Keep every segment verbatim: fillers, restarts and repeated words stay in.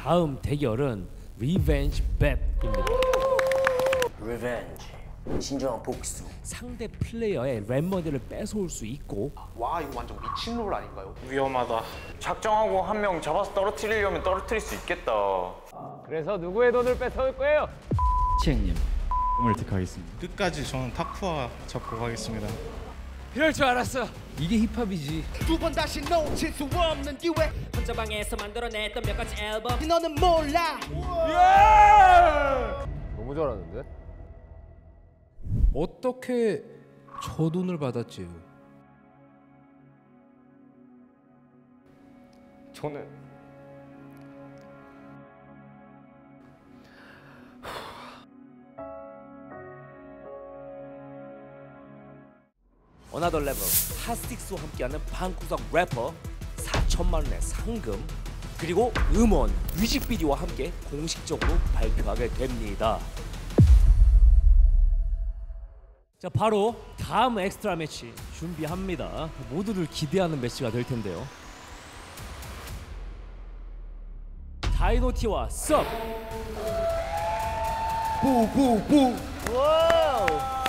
다음 대결은 리벤지 뱉입니다. 리벤지, 진정한 복수. 상대 플레이어의 랩머니를 뺏어올 수 있고. 와, 이거 완전 미친 롤 아닌가요? 위험하다. 작정하고 한 명 잡아서 떨어뜨리려면 떨어뜨릴 수 있겠다. 그래서 누구의 돈을 뺏어올 거예요? 치행님, 꿈을 택하겠습니다. 끝까지 저는 타쿠아 잡고 가겠습니다. 이럴 줄 알았어. 이게 힙합이지. 두 번 다시 놓칠 수 없는 기회. 혼자 방에서 만들어냈던 몇 가지 앨범. 너는 몰라. 너무 잘하는데? 어떻게 저 돈을 받았지요? 저는 어나더 레벨 핫스틱스와 함께하는 방구석 래퍼 사천만 원의 상금 그리고 음원 뮤직비디오와 함께 공식적으로 발표하게 됩니다. 자, 바로 다음 엑스트라 매치 준비합니다. 모두들 기대하는 매치가 될 텐데요. 다이노티와 썹. 부부부. 와우.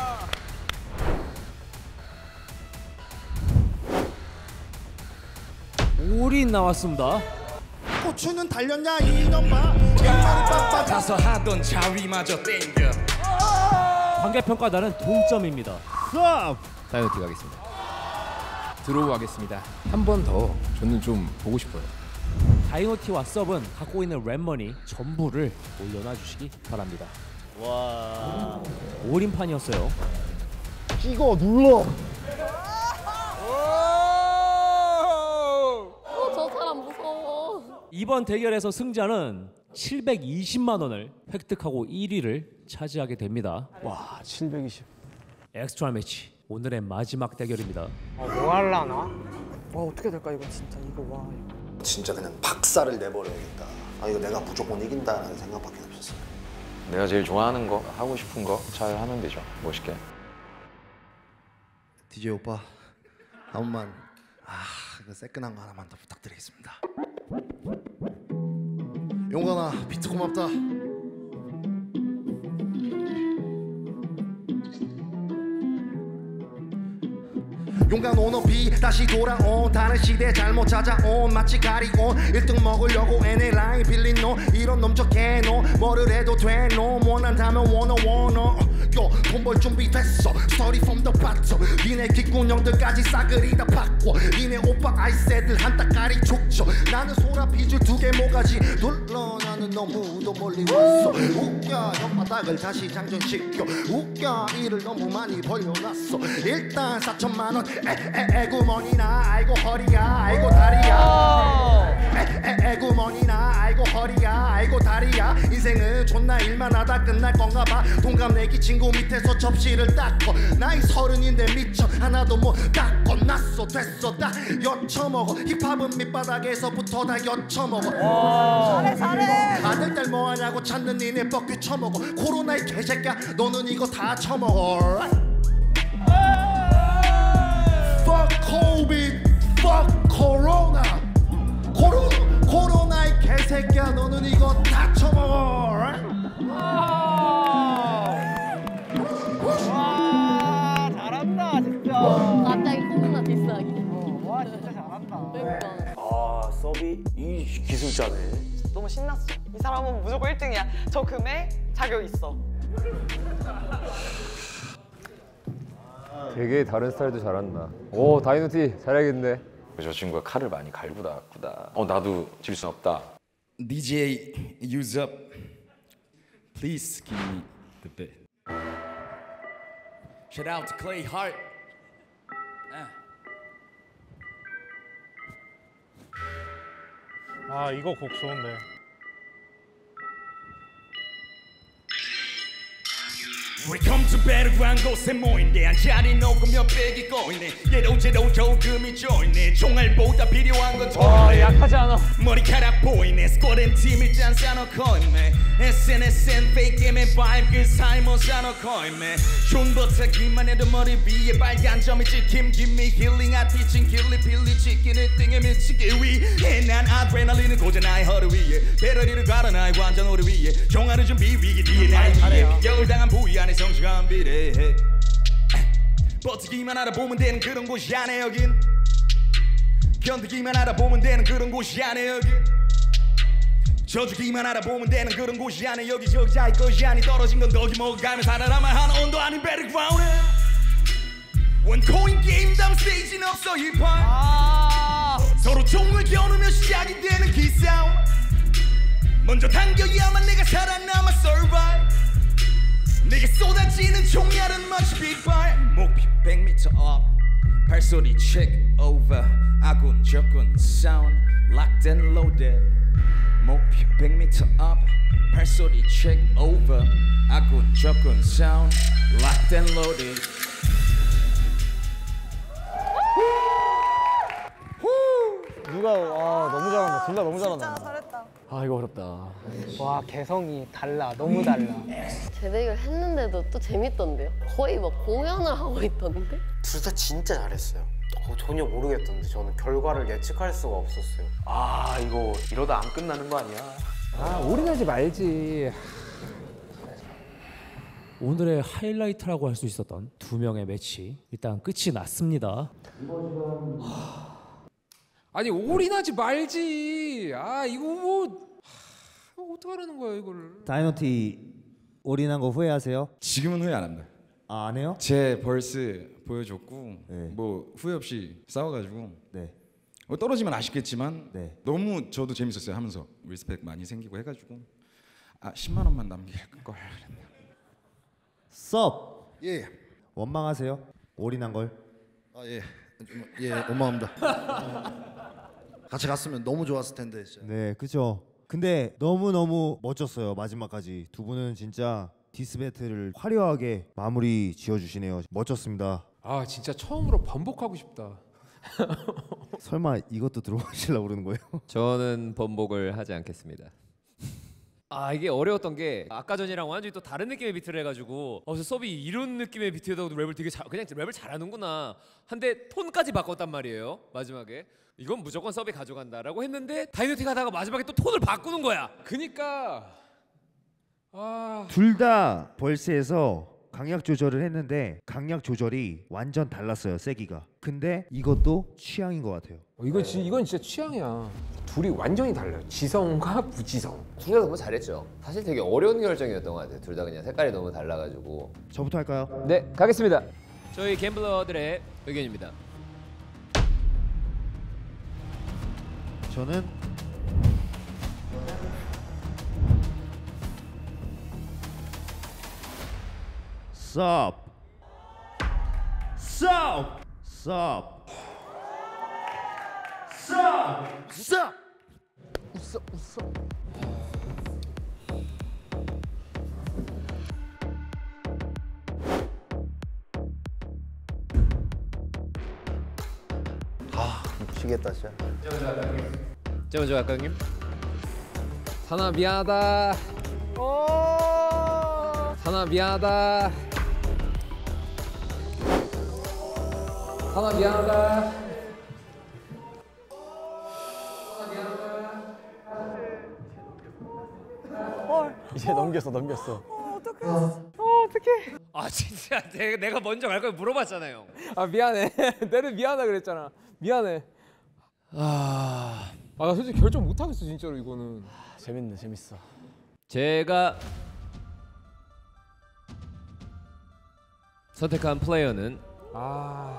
올인 나왔습니다. 고추는 달렸냐 이놈아. 가서 하던 자위마저 땡겨. 관계평가단은 동점입니다. 다이노티 가겠습니다. 드로우 하겠습니다. 한 번 더 저는 좀 보고 싶어요. 다이노티와 섭은 갖고 있는 랩머니 전부를 올려놔 주시기 바랍니다. 와, 올인판이었어요. 찍어 눌러. 저 사람 무서워. 이번 대결에서 승자는 칠백이십만 원을 획득하고 일 위를 차지하게 됩니다. 와, 칠백이십. 엑스트라 매치 오늘의 마지막 대결입니다. 어, 뭐 할라나? 와, 어떻게 될까 이거 진짜 이거 와. 진짜 그냥 박살을 내버려야겠다. 아, 이거 내가 무조건 이긴다라는 생각밖에 없었어요. 내가 제일 좋아하는 거, 하고 싶은 거 잘 하면 되죠. 멋있게. 디제이 오빠, 한 번만 아, 이거 새끈한 거 하나만 더 부탁드리겠습니다. 용관아, 비트 고맙다. 용간 오너비 다시 돌아온 다른 시대 잘못 찾아온 마치 가리온 일 등 먹으려고 애네 라인 빌린 놈 이런 놈 저개 놈 뭐를 해도 돼놈 원한다면 원어 원어 요돈벌 준비 됐어 스토리 from the bottom 니네 귓구녕들까지 싸그리 다 바꿔 니네 오빠 아이새들 한 따까리 족쳐 나는 소라 비줄 두 개 모가지 놀러 나는 너무도 멀리 왔어 웃겨 옆바닥을 다시 장전시켜 웃겨 일을 너무 많이 벌려놨어 일단 사천만 원 에에에구머니나 아이고 허리야 아이고 다리야 에에에구머니나 아이고 허리야 아이고 다리야 인생은 존나 일만 하다 끝날 건가 봐 동갑내기 친구 밑에서 접시를 닦어 나이 서른인데 미쳐 하나도 못 닦고 났어 됐어 다 여쳐먹어 힙합은 밑바닥에서부터 다 여쳐먹어 잘해 잘해. 다들 딸 뭐하냐고 찾는 니네 뻑큐 쳐먹어 코로나의 개새끼야 너는 이거 다 쳐먹어 Fuck COVID, fuck Corona. 코로 코로나의 개새끼야, 너는 이거 다 쳐먹어. 와, 잘한다 진짜. 갑자기 코로나 디스하기. 어, 와, 진짜 잘한다. 그러니까. 아, 섭이 이 기술자네. 너무 신났어. 이 사람은 무조건 일 등이야. 저 금에 자격 있어. 되게 다른 스타일도 잘한다. 오, 다이노티 잘하겠네. 저 친구가 칼을 많이 갈구다 아프다. 어, 나도 질 순 없다. 디제이 use up. Please give me the bit. Shout out to Clay Hart. 아, 이거 곡 좋은데. We come to battleground 곳에 모인대 한 자리 놓고 몇 백이 꼬이네 얘도 쟤도 조금이 조이네 총알보다 필요한 건 와, 약하지 않아. 머리카락 보이네 스쿼드엔 팀을 짠 싸놓고 있네 에스엔에스엔 페이크 게임에 밝은 삶을 싸놓고 있네 존버타기만 해도 머리 위에 빨간 점이 찍힘 Give me healing I teaching 길리 필리 치킨을 등에 미치기 위해 난 아드레날린을 고자 나의 허리 위에 배럴리를 가라 나의 완전 오리 위에 종아리 준비 위기 뒤에 나의 위에 겨울당한 부위 안에 성취감 비례해 버티기만 하다 보면 되는 그런 곳이 아네 여긴 견디기만 하다 보면 되는 그런 곳이 아네 여긴 져주기만 하다 보면 되는 그런 곳이 아네 여기 적자의 것이 아니 떨어진 건 거기 먹어가며 살아남아 하는 온도 아닌 배틀그라운드 원코인 게임 다음 스테이지는 없어 힙합 아~ 서로 총을 겨누며 시작이 되는 기싸움 먼저 당겨야만 내가 살아남아 survive 내게 쏟아지는 총알은 마치 빗발 목표 백 미터 up 발소리 check over 아군 적군 sound locked and loaded 목표 백 미터 up 발소리 check over 아군 적군 sound locked and loaded 누가 아 너무 잘한다. 둘 다 너무 잘한다. 진짜 잘했다. 아 이거 어렵다. 와 개성이 달라. 너무 달라. 제대를 했는데도 또 재밌던데요? 거의 막 공연을 하고 있던데? 둘 다 진짜 잘했어요. 어, 전혀 모르겠던데 저는 결과를 예측할 수가 없었어요. 아 이거 이러다 안 끝나는 거 아니야? 아 올인하지 말지. 오늘의 하이라이트라고 할 수 있었던 두 명의 매치 일단 끝이 났습니다. 아니 올인하지 말지. 아 이거 뭐 하, 어떡하라는 거야 이거를. 다이노티 올인한 거 후회하세요? 지금은 후회 안 합니다. 아, 안 해요? 제 벌스 보여줬고 네. 뭐 후회 없이 싸워가지고 네. 뭐 떨어지면 아쉽겠지만 네. 너무 저도 재밌었어요 하면서 리스펙 많이 생기고 해가지고 아 십만 원만 남길 걸 그랬네요. 썹. 예. 원망하세요? 올인한 걸? 아 예. 좀, 예 원망합니다. 같이 갔으면 너무 좋았을 텐데 진짜. 네, 그죠. 근데 너무 너무 멋졌어요 마지막까지. 두 분은 진짜 디스 배틀을 화려하게 마무리 지어주시네요. 멋졌습니다. 아 진짜 처음으로 번복하고 싶다. 설마 이것도 들어가시려고 그러는 거예요? 저는 번복을 하지 않겠습니다. 아 이게 어려웠던 게 아까 전이랑 완전히 또 다른 느낌의 비트를 해가지고 어, 저 서비 이런 느낌의 비트에다가도 랩을 되게 잘 그냥 랩을 잘하는구나 한데 톤까지 바꿨단 말이에요 마지막에. 이건 무조건 서비 가져간다라고 했는데 다이노틱 하다가 마지막에 또 톤을 바꾸는 거야. 그니까 아... 둘 다 벌스에서 강약 조절을 했는데 강약 조절이 완전 달랐어요 세기가. 근데 이것도 취향인 것 같아요. 어, 이건, 지, 이건 진짜 취향이야. 둘이 완전히 달라요. 지성과 무지성. 둘 다 너무 잘했죠. 사실 되게 어려운 결정이었던 것 같아요. 둘 다 그냥 색깔이 너무 달라가지고. 저부터 할까요? 네, 가겠습니다. 저희 갬블러들의 의견입니다. 저는 썹 썹 썹 썹 썹 웃어 웃어. 아 미치겠다 진짜. 자 먼저 갈까요? 사나 미안하다. 사나 미안하다. 사나 미안하다. 이제 넘겼어 넘겼어. 어떡해. 어, 어떡해. 아 진짜 내가, 내가 먼저 갈 걸 물어봤잖아요. 아 미안해. 내는 미안하다 그랬잖아. 미안해. 아, 아 나 솔직히 결정 못 하겠어 진짜로 이거는. 재밌네 재밌어. 제가 선택한 플레이어는 아,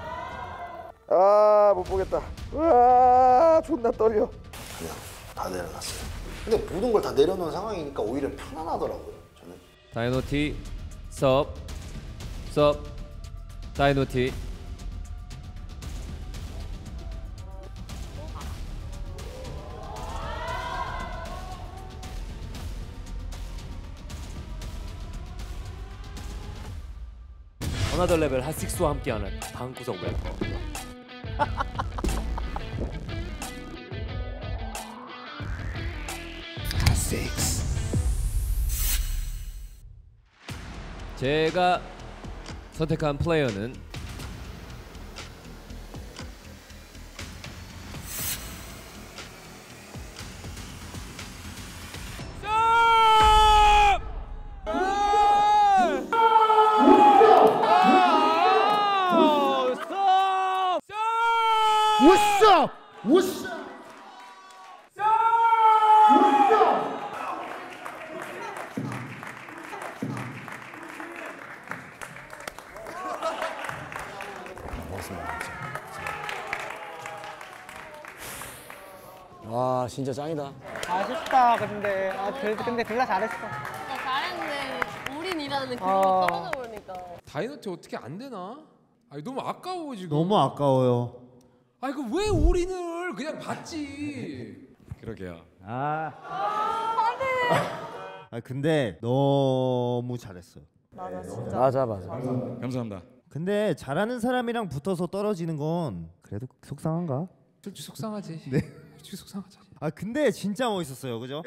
아 못 보겠다. 와 존나 떨려. 그냥 다 내려놨어요. 근데 모든 걸 다 내려놓은 상황이니까 오히려 편안하더라고요. 저는. 다이노티 섭 섭 다이노티 어나더 레벨 핫식스와 함께하는 방구석 래퍼. 제가 선택한 플레이어는 What's up? What's up? 와 진짜 짱이다. 아쉽다 근데 아 그래도 근데 둘 다 잘했어. 나 잘했는데 우린 일하는 그거 어. 떨어져 버리니까. 다이너트 어떻게 안 되나? 아니 너무 아까워 지금. 너무 아까워요. 아니 그 왜 올인을 그냥 받지? 그러게요. 아. 아 근데 너무 잘했어요. 맞아 진짜. 맞아 맞아. 감사합니다. 근데 잘하는 사람이랑 붙어서 떨어지는 건 그래도 속상한가? 솔직히 속상하지. 네. 솔직히 속상하지. 아 근데 진짜 멋있었어요, 그죠?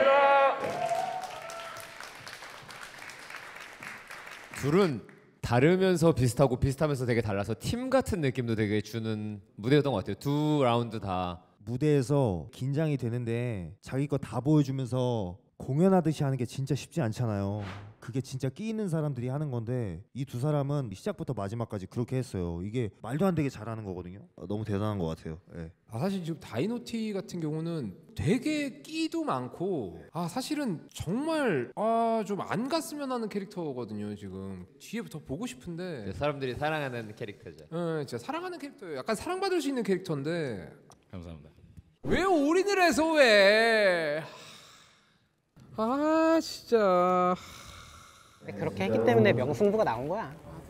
둘은 다르면서 비슷하고 비슷하면서 되게 달라서 팀 같은 느낌도 되게 주는 무대였던 것 같아요. 두 라운드 다. 무대에서 긴장이 되는데 자기 거 다 보여주면서 공연하듯이 하는 게 진짜 쉽지 않잖아요. 그게 진짜 끼 있는 사람들이 하는 건데 이 두 사람은 시작부터 마지막까지 그렇게 했어요. 이게 말도 안 되게 잘하는 거거든요. 아, 너무 대단한 것 같아요. 네. 아 사실 지금 다이노티 같은 경우는 되게 끼도 많고 아 사실은 정말 아 좀 안 갔으면 하는 캐릭터거든요. 지금 뒤에 더 보고 싶은데 사람들이 사랑하는 캐릭터죠. 네, 진짜 사랑하는 캐릭터예요. 약간 사랑받을 수 있는 캐릭터인데 감사합니다. 왜 올인을 해서 왜? 아 진짜. 그렇게 했기 때문에 명승부가 나온 거야.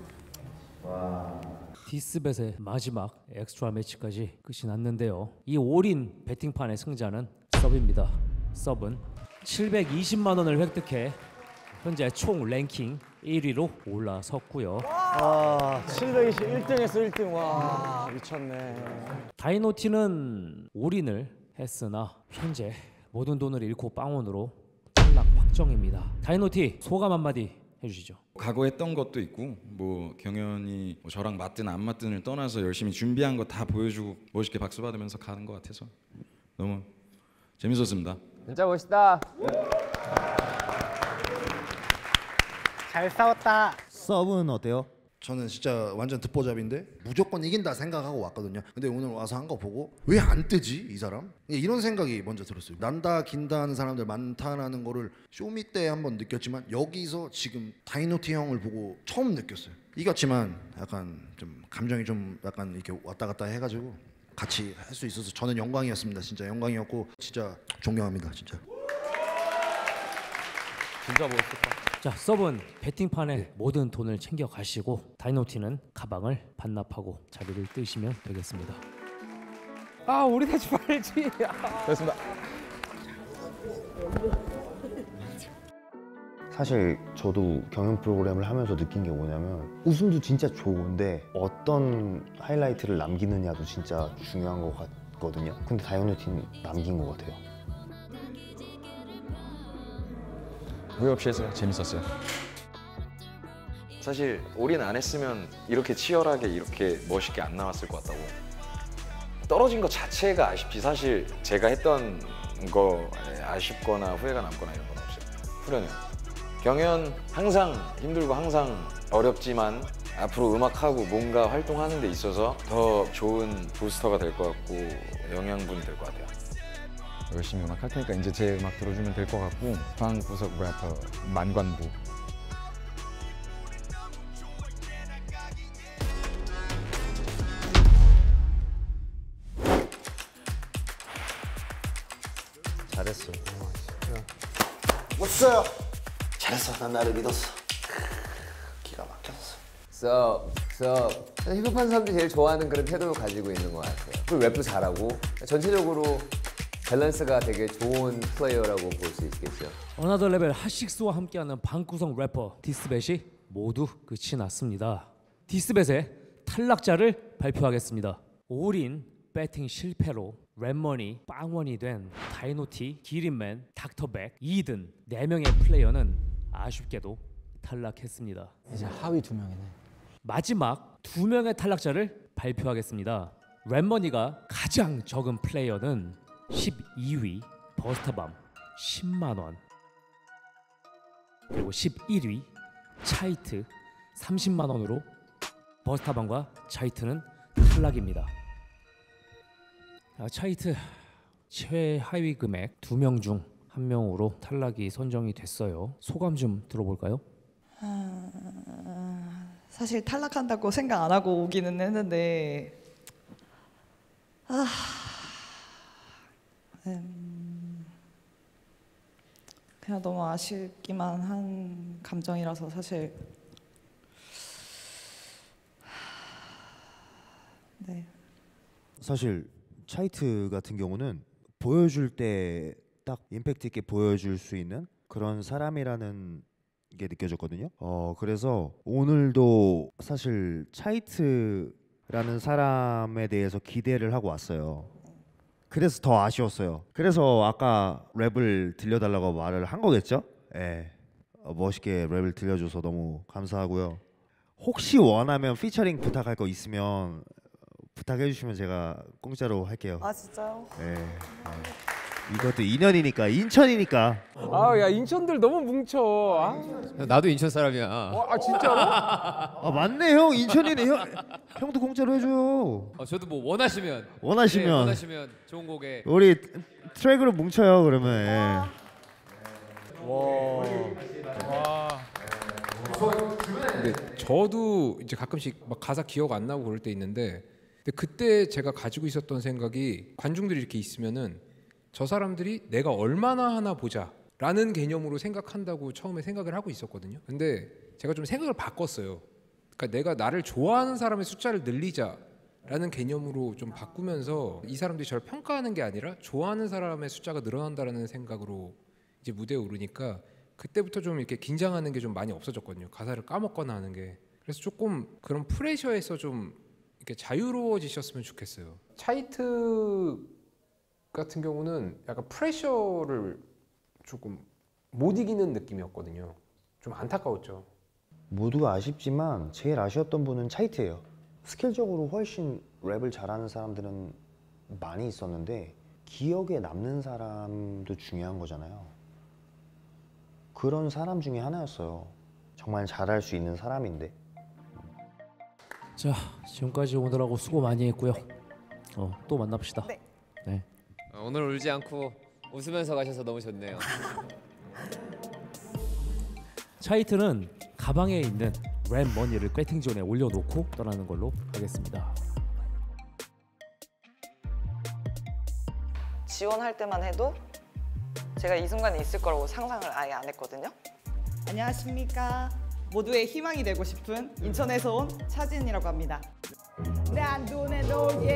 디스벳의 마지막 엑스트라 매치까지 끝이 났는데요. 이 올인 배팅판의 승자는 서브입니다. 서브는 칠백이십만 원을 획득해 현재 총 랭킹 일 위로 올라섰고요. 아 칠백이십 일 등에서 일 등. 와 미쳤네. 다이노티는 올인을 했으나 현재 모든 돈을 잃고 빵원으로 탈락 확정입니다. 다이노티 소감 한마디 해주시죠. 각오했던 것도 있고 뭐 경연이 뭐 저랑 맞든 안 맞든을 떠나서 열심히 준비한 거 다 보여주고 멋있게 박수 받으면서 가는 것 같아서 너무 재밌었습니다. 진짜 멋있다. 잘 싸웠다. 서브는 어때요? 저는 진짜 완전 듣보잡인데 무조건 이긴다 생각하고 왔거든요. 근데 오늘 와서 한 거 보고 왜 안 뜨지 이 사람? 이런 생각이 먼저 들었어요. 난다 긴다 하는 사람들 많다라는 거를 쇼미 때 한번 느꼈지만 여기서 지금 다이노티 형을 보고 처음 느꼈어요. 이겼지만 약간 좀 감정이 좀 약간 이렇게 왔다 갔다 해가지고 같이 할 수 있어서 저는 영광이었습니다. 진짜 영광이었고 진짜 존경합니다. 진짜. 진짜 멋있었다. 자, 서브는 배팅판에 모든 돈을 챙겨 가시고 다이노티는 가방을 반납하고 자리를 뜨시면 되겠습니다. 아 올인하지 말지. 됐습니다. 사실 저도 경연 프로그램을 하면서 느낀 게 뭐냐면 웃음도 진짜 좋은데 어떤 하이라이트를 남기느냐도 진짜 중요한 것 같거든요. 근데 다이노티는 남긴 것 같아요. 후회 없이 해서 재밌었어요. 사실 올인 안 했으면 이렇게 치열하게 이렇게 멋있게 안 나왔을 것 같다고. 떨어진 것 자체가 아쉽지 사실 제가 했던 거 아쉽거나 후회가 남거나 이런 건 없어요. 후련해요. 경연 항상 힘들고 항상 어렵지만 앞으로 음악하고 뭔가 활동하는 데 있어서 더 좋은 부스터가 될 것 같고 영양분이 될 것 같아요. 열심히 음악 할 테니까 이제 제 음악 들어주면 될 것 같고 방구석 래퍼 만관부. 잘했어. 멋있어요. 잘했어. 난 나를 믿었어. 기가 막혔어. So, so 힙합하는 사람들이 제일 좋아하는 그런 태도를 가지고 있는 것 같아요. 그리고 랩도 잘하고 전체적으로 밸런스가 되게 좋은 플레이어라고 볼 수 있겠죠. 어나더 레벨 핫식스와 함께하는 방구석 래퍼 디스벳이 모두 끝이 났습니다. 디스뱃의 탈락자를 발표하겠습니다. 올인 배팅 실패로 랩머니 빵원이 된 다이노티, 기린맨, 닥터백, 이든 네 명의 플레이어는 아쉽게도 탈락했습니다. 이제 하위 두 명이네. 마지막 두 명의 탈락자를 발표하겠습니다. 랩머니가 가장 적은 플레이어는 십이 위 버스터밤 십만 원, 그리고 십일 위 차이트 삼십만 원으로 버스터밤과 차이트는 탈락입니다. 아, 차이트 최하위 금액 두 명 중 한 명으로 탈락이 선정이 됐어요. 소감 좀 들어볼까요? 아, 사실 탈락한다고 생각 안 하고 오기는 했는데 아, 음, 그냥 너무 아쉽기만 한 감정이라서 사실 네. 사실 차이트 같은 경우는 보여줄 때 딱 임팩트 있게 보여줄 수 있는 그런 사람이라는 게 느껴졌거든요. 어 그래서 오늘도 사실 차이트라는 사람에 대해서 기대를 하고 왔어요. 그래서 더 아쉬웠어요. 그래서 아까 랩을 들려달라고 말을 한 거겠죠? 예. 어, 멋있게 랩을 들려줘서 너무 감사하고요. 혹시 원하면 피처링 부탁할 거 있으면 부탁해 주시면 제가 공짜로 할게요. 아 진짜요? 예. 예. 이것도 인연이니까, 인천이니까. 아, 야 인천들 너무 뭉쳐. 아. 나도 인천 사람이야. 어, 아 진짜로? 아 맞네 형, 인천이네 형. 형도 공짜로 해줘요. 어, 저도 뭐 원하시면 원하시면. 네, 원하시면 좋은 곡에 우리 트랙으로 뭉쳐요 그러면. 예. 와. 근데 저도 이제 가끔씩 막 가사 기억 안 나고 그럴 때 있는데, 근데 그때 제가 가지고 있었던 생각이 관중들이 이렇게 있으면은 저 사람들이 내가 얼마나 하나 보자 라는 개념으로 생각한다고 처음에 생각을 하고 있었거든요. 근데 제가 좀 생각을 바꿨어요. 그러니까 내가 나를 좋아하는 사람의 숫자를 늘리자 라는 개념으로 좀 바꾸면서 이 사람들이 저를 평가하는 게 아니라 좋아하는 사람의 숫자가 늘어난다라는 생각으로 이제 무대에 오르니까 그때부터 좀 이렇게 긴장하는 게 좀 많이 없어졌거든요. 가사를 까먹거나 하는 게. 그래서 조금 그런 프레셔에서 좀 이렇게 자유로워지셨으면 좋겠어요. 차이트 같은 경우는 약간 프레셔를 조금 못 이기는 느낌이었거든요. 좀 안타까웠죠. 모두가 아쉽지만 제일 아쉬웠던 분은 차이트예요. 스킬적으로 훨씬 랩을 잘하는 사람들은 많이 있었는데 기억에 남는 사람도 중요한 거잖아요. 그런 사람 중에 하나였어요. 정말 잘할 수 있는 사람인데. 자, 지금까지 오늘하고 수고 많이 했고요. 어, 또 만납시다. 네. 네. 어, 오늘 울지 않고 웃으면서 가셔서 너무 좋네요. 차이트는 가방에 있는 랩 머니를 배팅존에 올려놓고 떠나는 걸로 하겠습니다. 지원할 때만 해도 제가 이 순간에 있을 거라고 상상을 아예 안 했거든요. 안녕하십니까. 모두의 희망이 되고 싶은 인천에서 온 차진이라고 합니다. 저는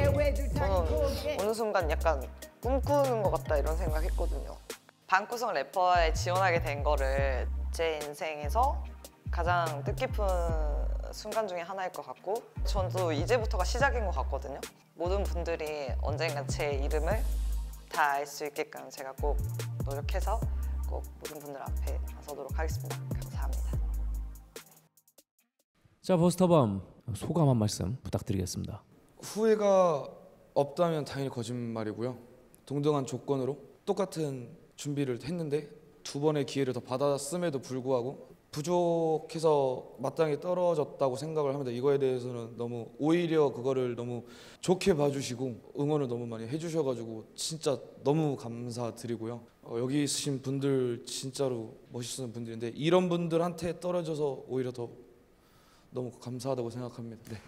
어느 순간 약간 꿈꾸는 것 같다 이런 생각했거든요. 방구석 래퍼에 지원하게 된 거를 제 인생에서 가장 뜻깊은 순간 중에 하나일 것 같고, 저도 이제부터가 시작인 것 같거든요. 모든 분들이 언젠간 제 이름을 다 알 수 있게끔 제가 꼭 노력해서 꼭 모든 분들 앞에 나서도록 하겠습니다. 감사합니다. 자, 버스터밤 소감 한 말씀 부탁드리겠습니다. 후회가 없다면 당연히 거짓말이고요. 동등한 조건으로 똑같은 준비를 했는데 두 번의 기회를 더 받았음에도 불구하고 부족해서 마땅히 떨어졌다고 생각을 합니다. 이거에 대해서는 너무 오히려 그거를 너무 좋게 봐주시고 응원을 너무 많이 해주셔가지고 진짜 너무 감사드리고요. 어, 여기 있으신 분들 진짜로 멋있는 분들인데 이런 분들한테 떨어져서 오히려 더 너무 감사하다고 생각합니다. 네.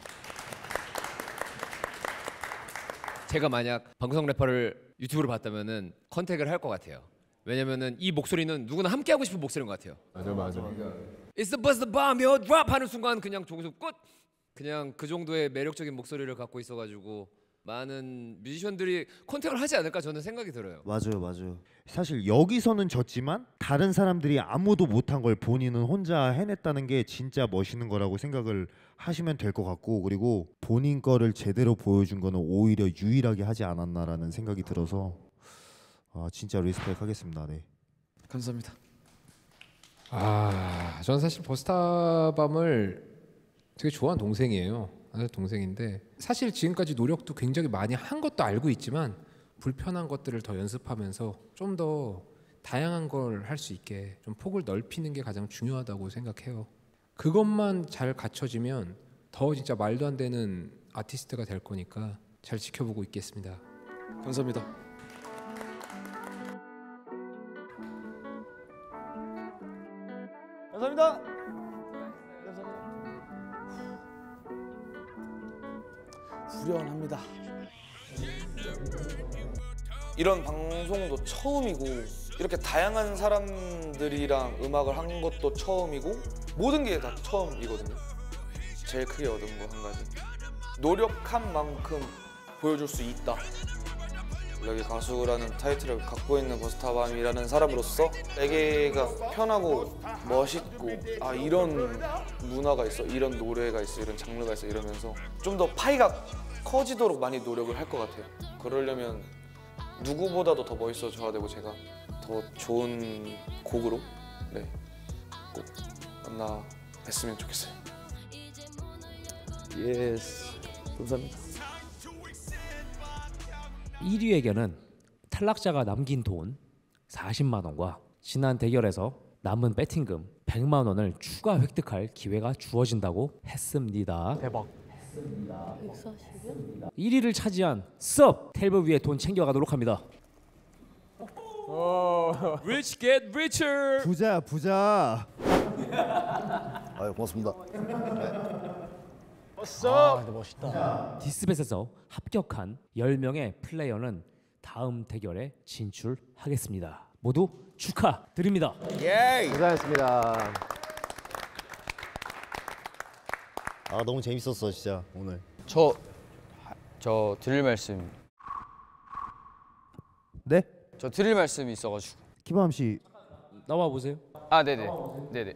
제가 만약 방구석 래퍼를 유튜브로 봤다면은 컨택을 할 것 같아요. 왜냐면은 이 목소리는 누구나 함께 하고 싶은 목소리인 것 같아요. 맞아 맞아. It's the bust the bomb, yo drop 하는 순간 그냥 조금씩 끝. 그냥 그 정도의 매력적인 목소리를 갖고 있어가지고 많은 뮤지션들이 컨택을 하지 않을까 저는 생각이 들어요. 맞아요, 맞아요. 사실 여기서는 졌지만 다른 사람들이 아무도 못한 걸 본인은 혼자 해냈다는 게 진짜 멋있는 거라고 생각을 하시면 될 것 같고, 그리고 본인 거를 제대로 보여준 거는 오히려 유일하게 하지 않았나라는 생각이 들어서 아, 진짜 리스펙 하겠습니다. 네. 감사합니다. 아, 저는 사실 버스타밤을 되게 좋아하는 동생이에요. 아는 동생인데 사실 지금까지 노력도 굉장히 많이 한 것도 알고 있지만 불편한 것들을 더 연습하면서 좀 더 다양한 걸 할 수 있게 좀 폭을 넓히는 게 가장 중요하다고 생각해요. 그것만 잘 갖춰지면 더 진짜 말도 안 되는 아티스트가 될 거니까 잘 지켜보고 있겠습니다. 감사합니다. 감사합니다. 후련합니다. 이런 방송도 처음이고 이렇게 다양한 사람들이랑 음악을 한 것도 처음이고 모든 게 다 처음이거든요. 제일 크게 얻은 거 한 가지. 노력한 만큼 보여줄 수 있다. 여기 가수라는 타이틀을 갖고 있는 버스타밤이라는 사람으로서 에게가 편하고 멋있고 아 이런 문화가 있어, 이런 노래가 있어, 이런 장르가 있어 이러면서 좀 더 파이가 커지도록 많이 노력을 할 것 같아요. 그러려면 누구보다도 더 멋있어져야 되고 제가 더 좋은 곡으로 네, 꼭 만나 뵀으면 좋겠어요. 예스. 감사합니다. 일 위에게는 탈락자가 남긴 돈 사십만 원과 지난 대결에서 남은 배팅금 백만 원을 추가 획득할 기회가 주어진다고 했습니다. 대박. 백사십이요? 일 위를 차지한 썹 테이블 위에 돈 챙겨가도록 합니다. Rich get richer. 부자 부자. 아유 고맙습니다. 아, 근데 멋있다. 디스뱃에서 합격한 열 명의 플레이어는 다음 대결에 진출하겠습니다. 모두 축하드립니다. 예. 고생하셨습니다. 아 너무 재밌었어 진짜 오늘. 저, 저 드릴 말씀. 네? 저 드릴 말씀이 있어가지고. 키밤 씨 나와 보세요. 아, 네네, 네네.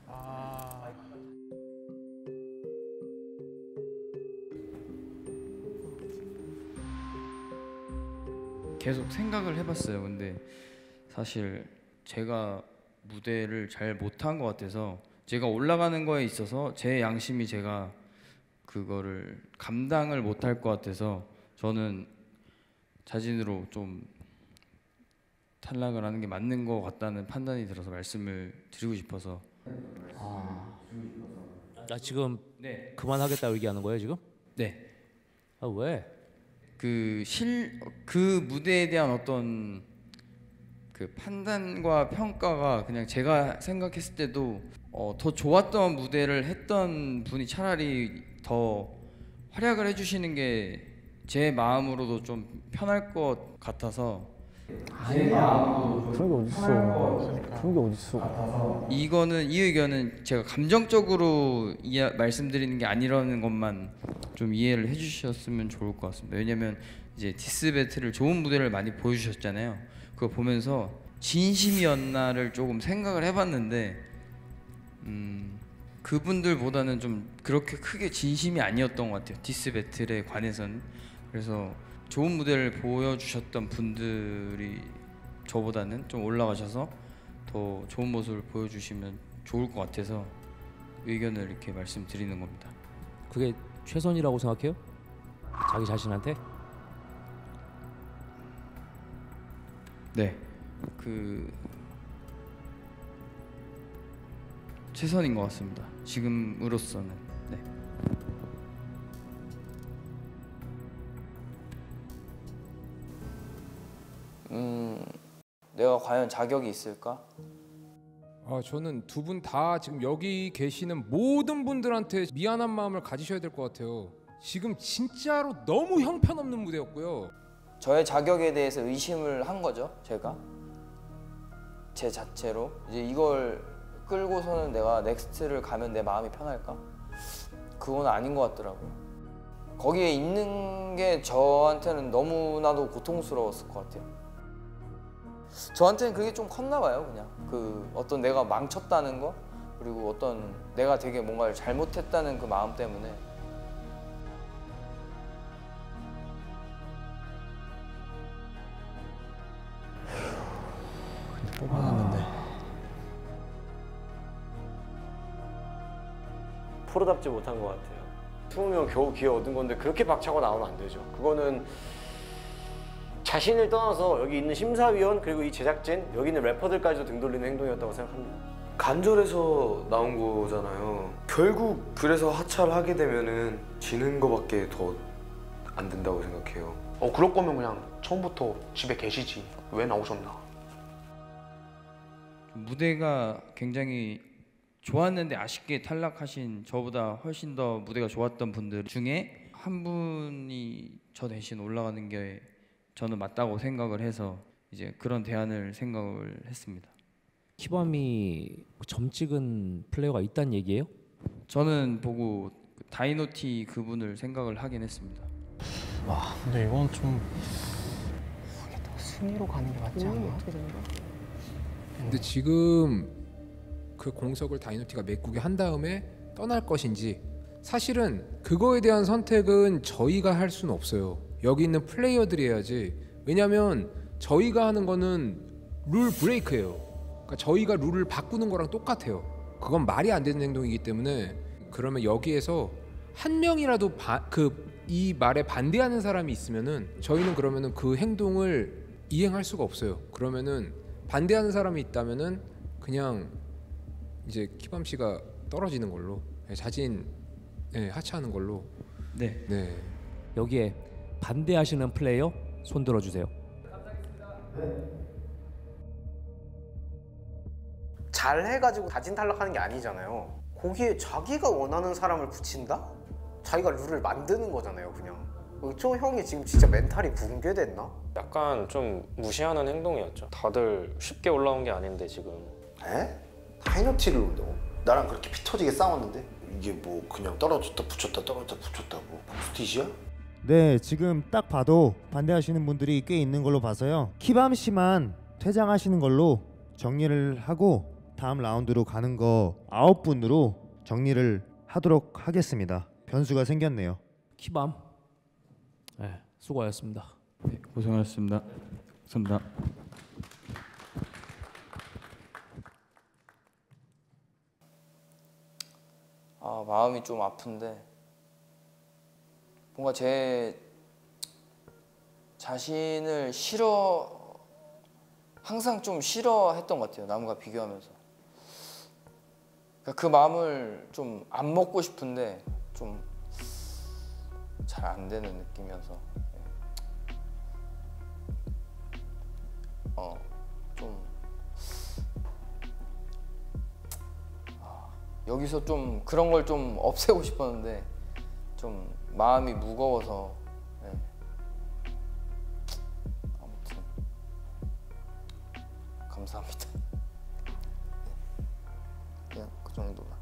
계속 생각을 해봤어요. 근데 사실 제가 무대를 잘 못한 것 같아서 제가 올라가는 거에 있어서 제 양심이 제가 그거를 감당을 못할 것 같아서 저는 자진으로 좀 탈락을 하는 게 맞는 것 같다는 판단이 들어서 말씀을 드리고 싶어서. 아, 나 지금 네. 그만하겠다 얘기하는 거예요 지금? 네. 아 왜? 그 실 그 무대에 대한 어떤 그 판단과 평가가 그냥 제가 생각했을 때도 어, 더 좋았던 무대를 했던 분이 차라리 더 활약을 해주시는 게 제 마음으로도 좀 편할 것 같아서. 제 마음으로 그런 게 어딨어. 그런 게 어딨어. 이거는 이 의견은 제가 감정적으로 이해, 말씀드리는 게 아니라는 것만 좀 이해를 해주셨으면 좋을 것 같습니다. 왜냐면 이제 디스 배틀을 좋은 무대를 많이 보여주셨잖아요. 그거 보면서 진심이었나를 조금 생각을 해봤는데 음, 그분들보다는 좀 그렇게 크게 진심이 아니었던 것 같아요. 디스 배틀에 관해서는. 그래서 좋은 무대를 보여주셨던 분들이 저보다는 좀 올라가셔서 더 좋은 모습을 보여주시면 좋을 것 같아서 의견을 이렇게 말씀드리는 겁니다. 그게 최선이라고 생각해요? 자기 자신한테? 네, 그 최선인 것 같습니다. 지금으로서는. 네. 음, 내가 과연 자격이 있을까? 아, 저는 두 분 다 지금 여기 계시는 모든 분들한테 미안한 마음을 가지셔야 될 것 같아요. 지금 진짜로 너무 형편없는 무대였고요. 저의 자격에 대해서 의심을 한 거죠, 제가. 제 자체로. 이제 이걸 끌고서는 내가 넥스트를 가면 내 마음이 편할까? 그건 아닌 것 같더라고요. 거기에 있는 게 저한테는 너무나도 고통스러웠을 것 같아요. 저한테는 그게 좀 컸나 봐요. 그냥 그 어떤 내가 망쳤다는 거, 그리고 어떤 내가 되게 뭔가를 잘못했다는 그 마음 때문에. 뽑아놨는데 프로답지 못한 것 같아요. 스무 명 겨우 기회 얻은 건데 그렇게 박차고 나오면 안 되죠. 그거는 자신을 떠나서 여기 있는 심사위원 그리고 이 제작진 여기 있는 래퍼들까지도 등 돌리는 행동이었다고 생각합니다. 간절해서 나온 거잖아요. 결국 그래서 하차를 하게 되면은 지는 거밖에 더 안 된다고 생각해요. 어 그럴 거면 그냥 처음부터 집에 계시지 왜 나오셨나. 무대가 굉장히 좋았는데 아쉽게 탈락하신 저보다 훨씬 더 무대가 좋았던 분들 중에 한 분이 저 대신 올라가는 게 저는 맞다고 생각을 해서 이제 그런 대안을 생각을 했습니다. 키밤이 점 찍은 플레이어가 있다는 얘기예요? 저는 보고 다이노티 그분을 생각을 하긴 했습니다. 와 근데 이건 좀 순위로 가는 게 맞지 않나? 근데 지금 그 공석을 다이노티가 메꾸게 한 다음에 떠날 것인지 사실은 그거에 대한 선택은 저희가 할 수는 없어요. 여기 있는 플레이어들이 해야지. 왜냐면 저희가 하는 거는 룰 브레이크예요. 그러니까 저희가 룰을 바꾸는 거랑 똑같아요. 그건 말이 안 되는 행동이기 때문에 그러면 여기에서 한 명이라도 그 이 말에 반대하는 사람이 있으면은 저희는 그러면은 그 행동을 이행할 수가 없어요. 그러면은 반대하는 사람이 있다면은 그냥 이제 키밤 씨가 떨어지는 걸로 자진 네, 하차하는 걸로. 네. 네. 여기에 반대하시는 플레이어 손 들어주세요. 잘 해가지고 자진 탈락하는 게 아니잖아요. 거기에 자기가 원하는 사람을 붙인다? 자기가 룰을 만드는 거잖아요, 그냥. 저 형이 지금 진짜 멘탈이 붕괴됐나? 약간 좀 무시하는 행동이었죠. 다들 쉽게 올라온 게 아닌데 지금. 에? 다이노티를 온다고? 나랑 그렇게 피 터지게 싸웠는데? 이게 뭐 그냥 떨어졌다 붙였다 떨어졌다 붙였다 뭐 복수티시야? 네, 지금 딱 봐도 반대하시는 분들이 꽤 있는 걸로 봐서요. 키밤 씨만 퇴장하시는 걸로 정리를 하고 다음 라운드로 가는 거 아홉 분으로 정리를 하도록 하겠습니다. 변수가 생겼네요. 키밤. 네, 수고하셨습니다. 네, 고생하셨습니다. 감사합니다. 아 마음이 좀 아픈데 뭔가 제 자신을 싫어 항상 좀 싫어했던 것 같아요. 남과 비교하면서. 그러니까 그 마음을 좀 안 먹고 싶은데 좀 잘 안 되는 느낌이어서 어 좀 여기서 좀 그런 걸 좀 없애고 싶었는데 좀 마음이 무거워서 네. 아무튼 감사합니다. 그냥 그 정도만.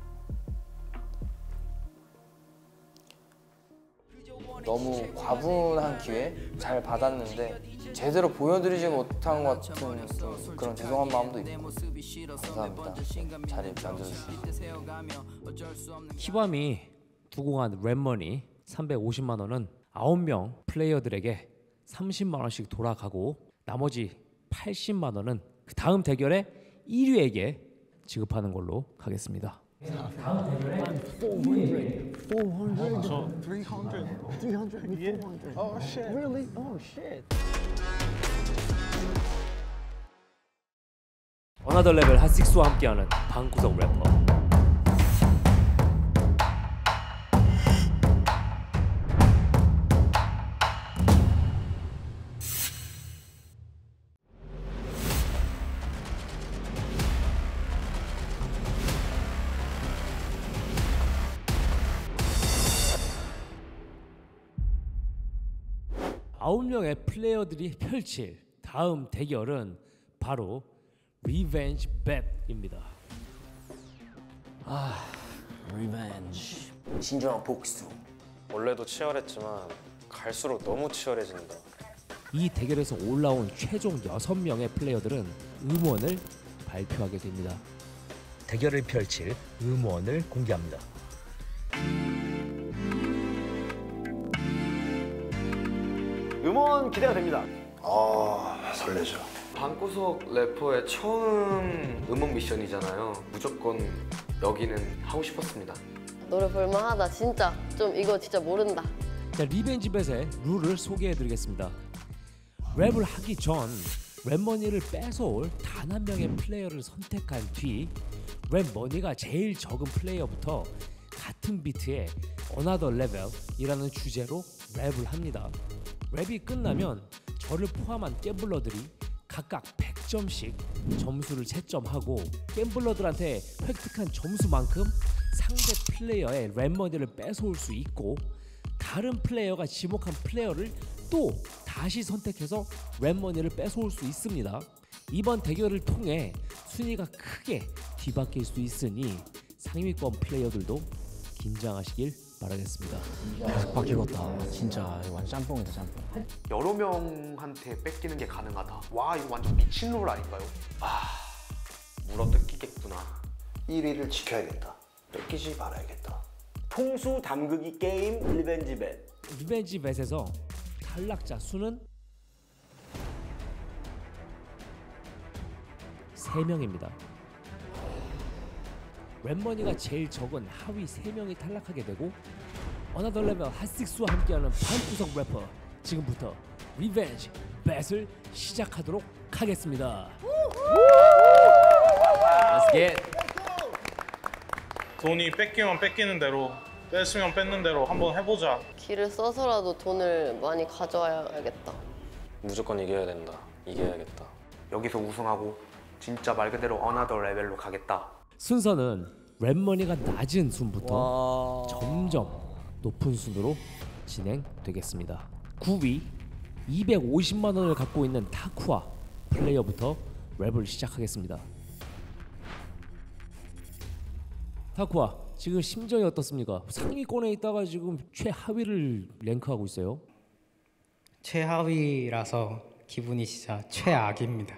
너무 과분한 기회 잘 받았는데 제대로 보여드리지 못한 것 같은 좀 그런 죄송한 마음도 있고 감사합니다. 자리 만들어주셔서. 키밤이 두고 간 랩머니 삼백오십만 원은 아홉 명 플레이어들에게 삼십만 원씩 돌아가고 나머지 팔십만 원은 그 다음 대결에 일 위에게 지급하는 걸로 가겠습니다. 다음 대결에 four hundred, three hundred, three hundred, four hundred. Oh shit. Really? Oh shit. 어나더 레벨 핫식스와 함께하는 방구석 래퍼. 아홉 명의 플레이어들이 펼칠 다음 대결은 바로 리벤지 뱃입니다. 아, 리벤지. 진정한 복수. 원래도 치열했지만 갈수록 너무 치열해진다. 이 대결에서 올라온 최종 여섯 명의 플레이어들은 음원을 발표하게 됩니다. 대결을 펼칠 음원을 공개합니다. 음원 기대가 됩니다. 아 설레죠. 방구석 래퍼의 처음 음원 미션이잖아요. 무조건 여기는 하고 싶었습니다. 노래 볼만하다. 진짜 좀 이거 진짜 모른다. 자, 리벤지 뱃의 룰을 소개해드리겠습니다. 랩을 하기 전 랩머니를 뺏어올 단 한 명의 플레이어를 선택한 뒤 랩머니가 제일 적은 플레이어부터 같은 비트의 Another Level이라는 주제로 랩을 합니다. 랩이 끝나면 저를 포함한 갬블러들이 각각 백 점씩 점수를 채점하고 갬블러들한테 획득한 점수만큼 상대 플레이어의 랩머니를 뺏어올 수 있고 다른 플레이어가 지목한 플레이어를 또 다시 선택해서 랩머니를 뺏어올 수 있습니다. 이번 대결을 통해 순위가 크게 뒤바뀔 수 있으니 상위권 플레이어들도 긴장하시길 바라겠습니다. 계속 바뀌겠다. 진짜 이거 완전 짬뽕이다 짬뽕. 여러 명한테 뺏기는 게 가능하다. 와 이거 완전 미친 롤 아닌가요? 아 물어 뜯기겠구나. 일 위를 지켜야겠다. 뺏기지 말아야겠다. 통수 담그기 게임 리벤지 뱃. 리벤지 뱃에서 탈락자 수는 세 명입니다. 랩머니가 제일 적은 하위 세 명이 탈락하게 되고 Another Level 핫식스와 함께하는 방구석 래퍼 지금부터 리벤지 뱃을 시작하도록 하겠습니다. Let's get. 돈이 뺏기면 뺏기는 대로 뺏으면 뺏는 대로 한번 해보자. 길을 써서라도 돈을 많이 가져와야겠다. 무조건 이겨야 된다. 이겨야겠다. 여기서 우승하고 진짜 말 그대로 어나더 레벨로 가겠다. 순서는 랩머니가 낮은 순부터 점점 높은 순으로 진행되겠습니다. 구 위 이백오십만 원을 갖고 있는 타쿠아 플레이어부터 랩을 시작하겠습니다. 타쿠아 지금 심정이 어떻습니까? 상위권에 있다가 지금 최하위를 랭크하고 있어요. 최하위라서 기분이 진짜 최악입니다.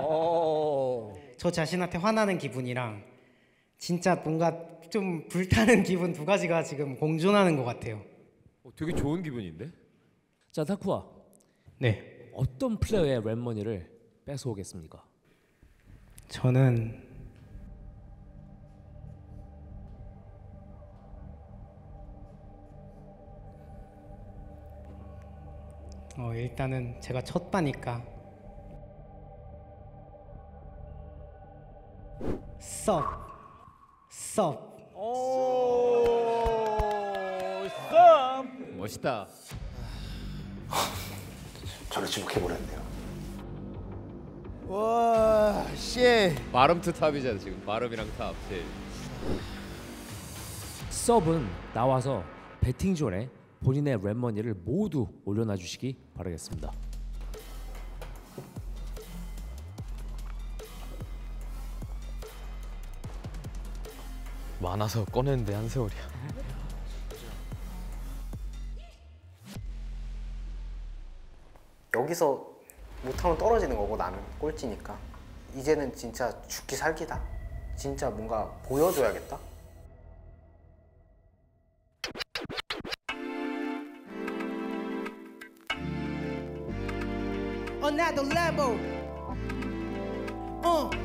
저 자신한테 화나는 기분이랑 진짜 뭔가 좀 불타는 기분 두 가지가 지금 공존하는 것 같아요. 어, 되게 좋은 기분인데? 자, 타쿠아. 네. 어떤 플레이어의 랩머니를 뺏어오겠습니까? 저는 어, 일단은 제가 첫 바니까 썹 썹 멋있다. 저를 지목해버렸네요. 와, 씨. 마름 투 탑이잖아 지금. 마름이랑 탑. 네. 섭은 나와서 배팅존에 본인의 랩머니를 모두 올려놔 주시기 바라겠습니다. 많아서 꺼냈는데 한 세월이야. 여기서 못하면 떨어지는 거고 나는 꼴찌니까 이제는 진짜 죽기 살기다. 진짜 뭔가 보여줘야겠다. Another level. 어.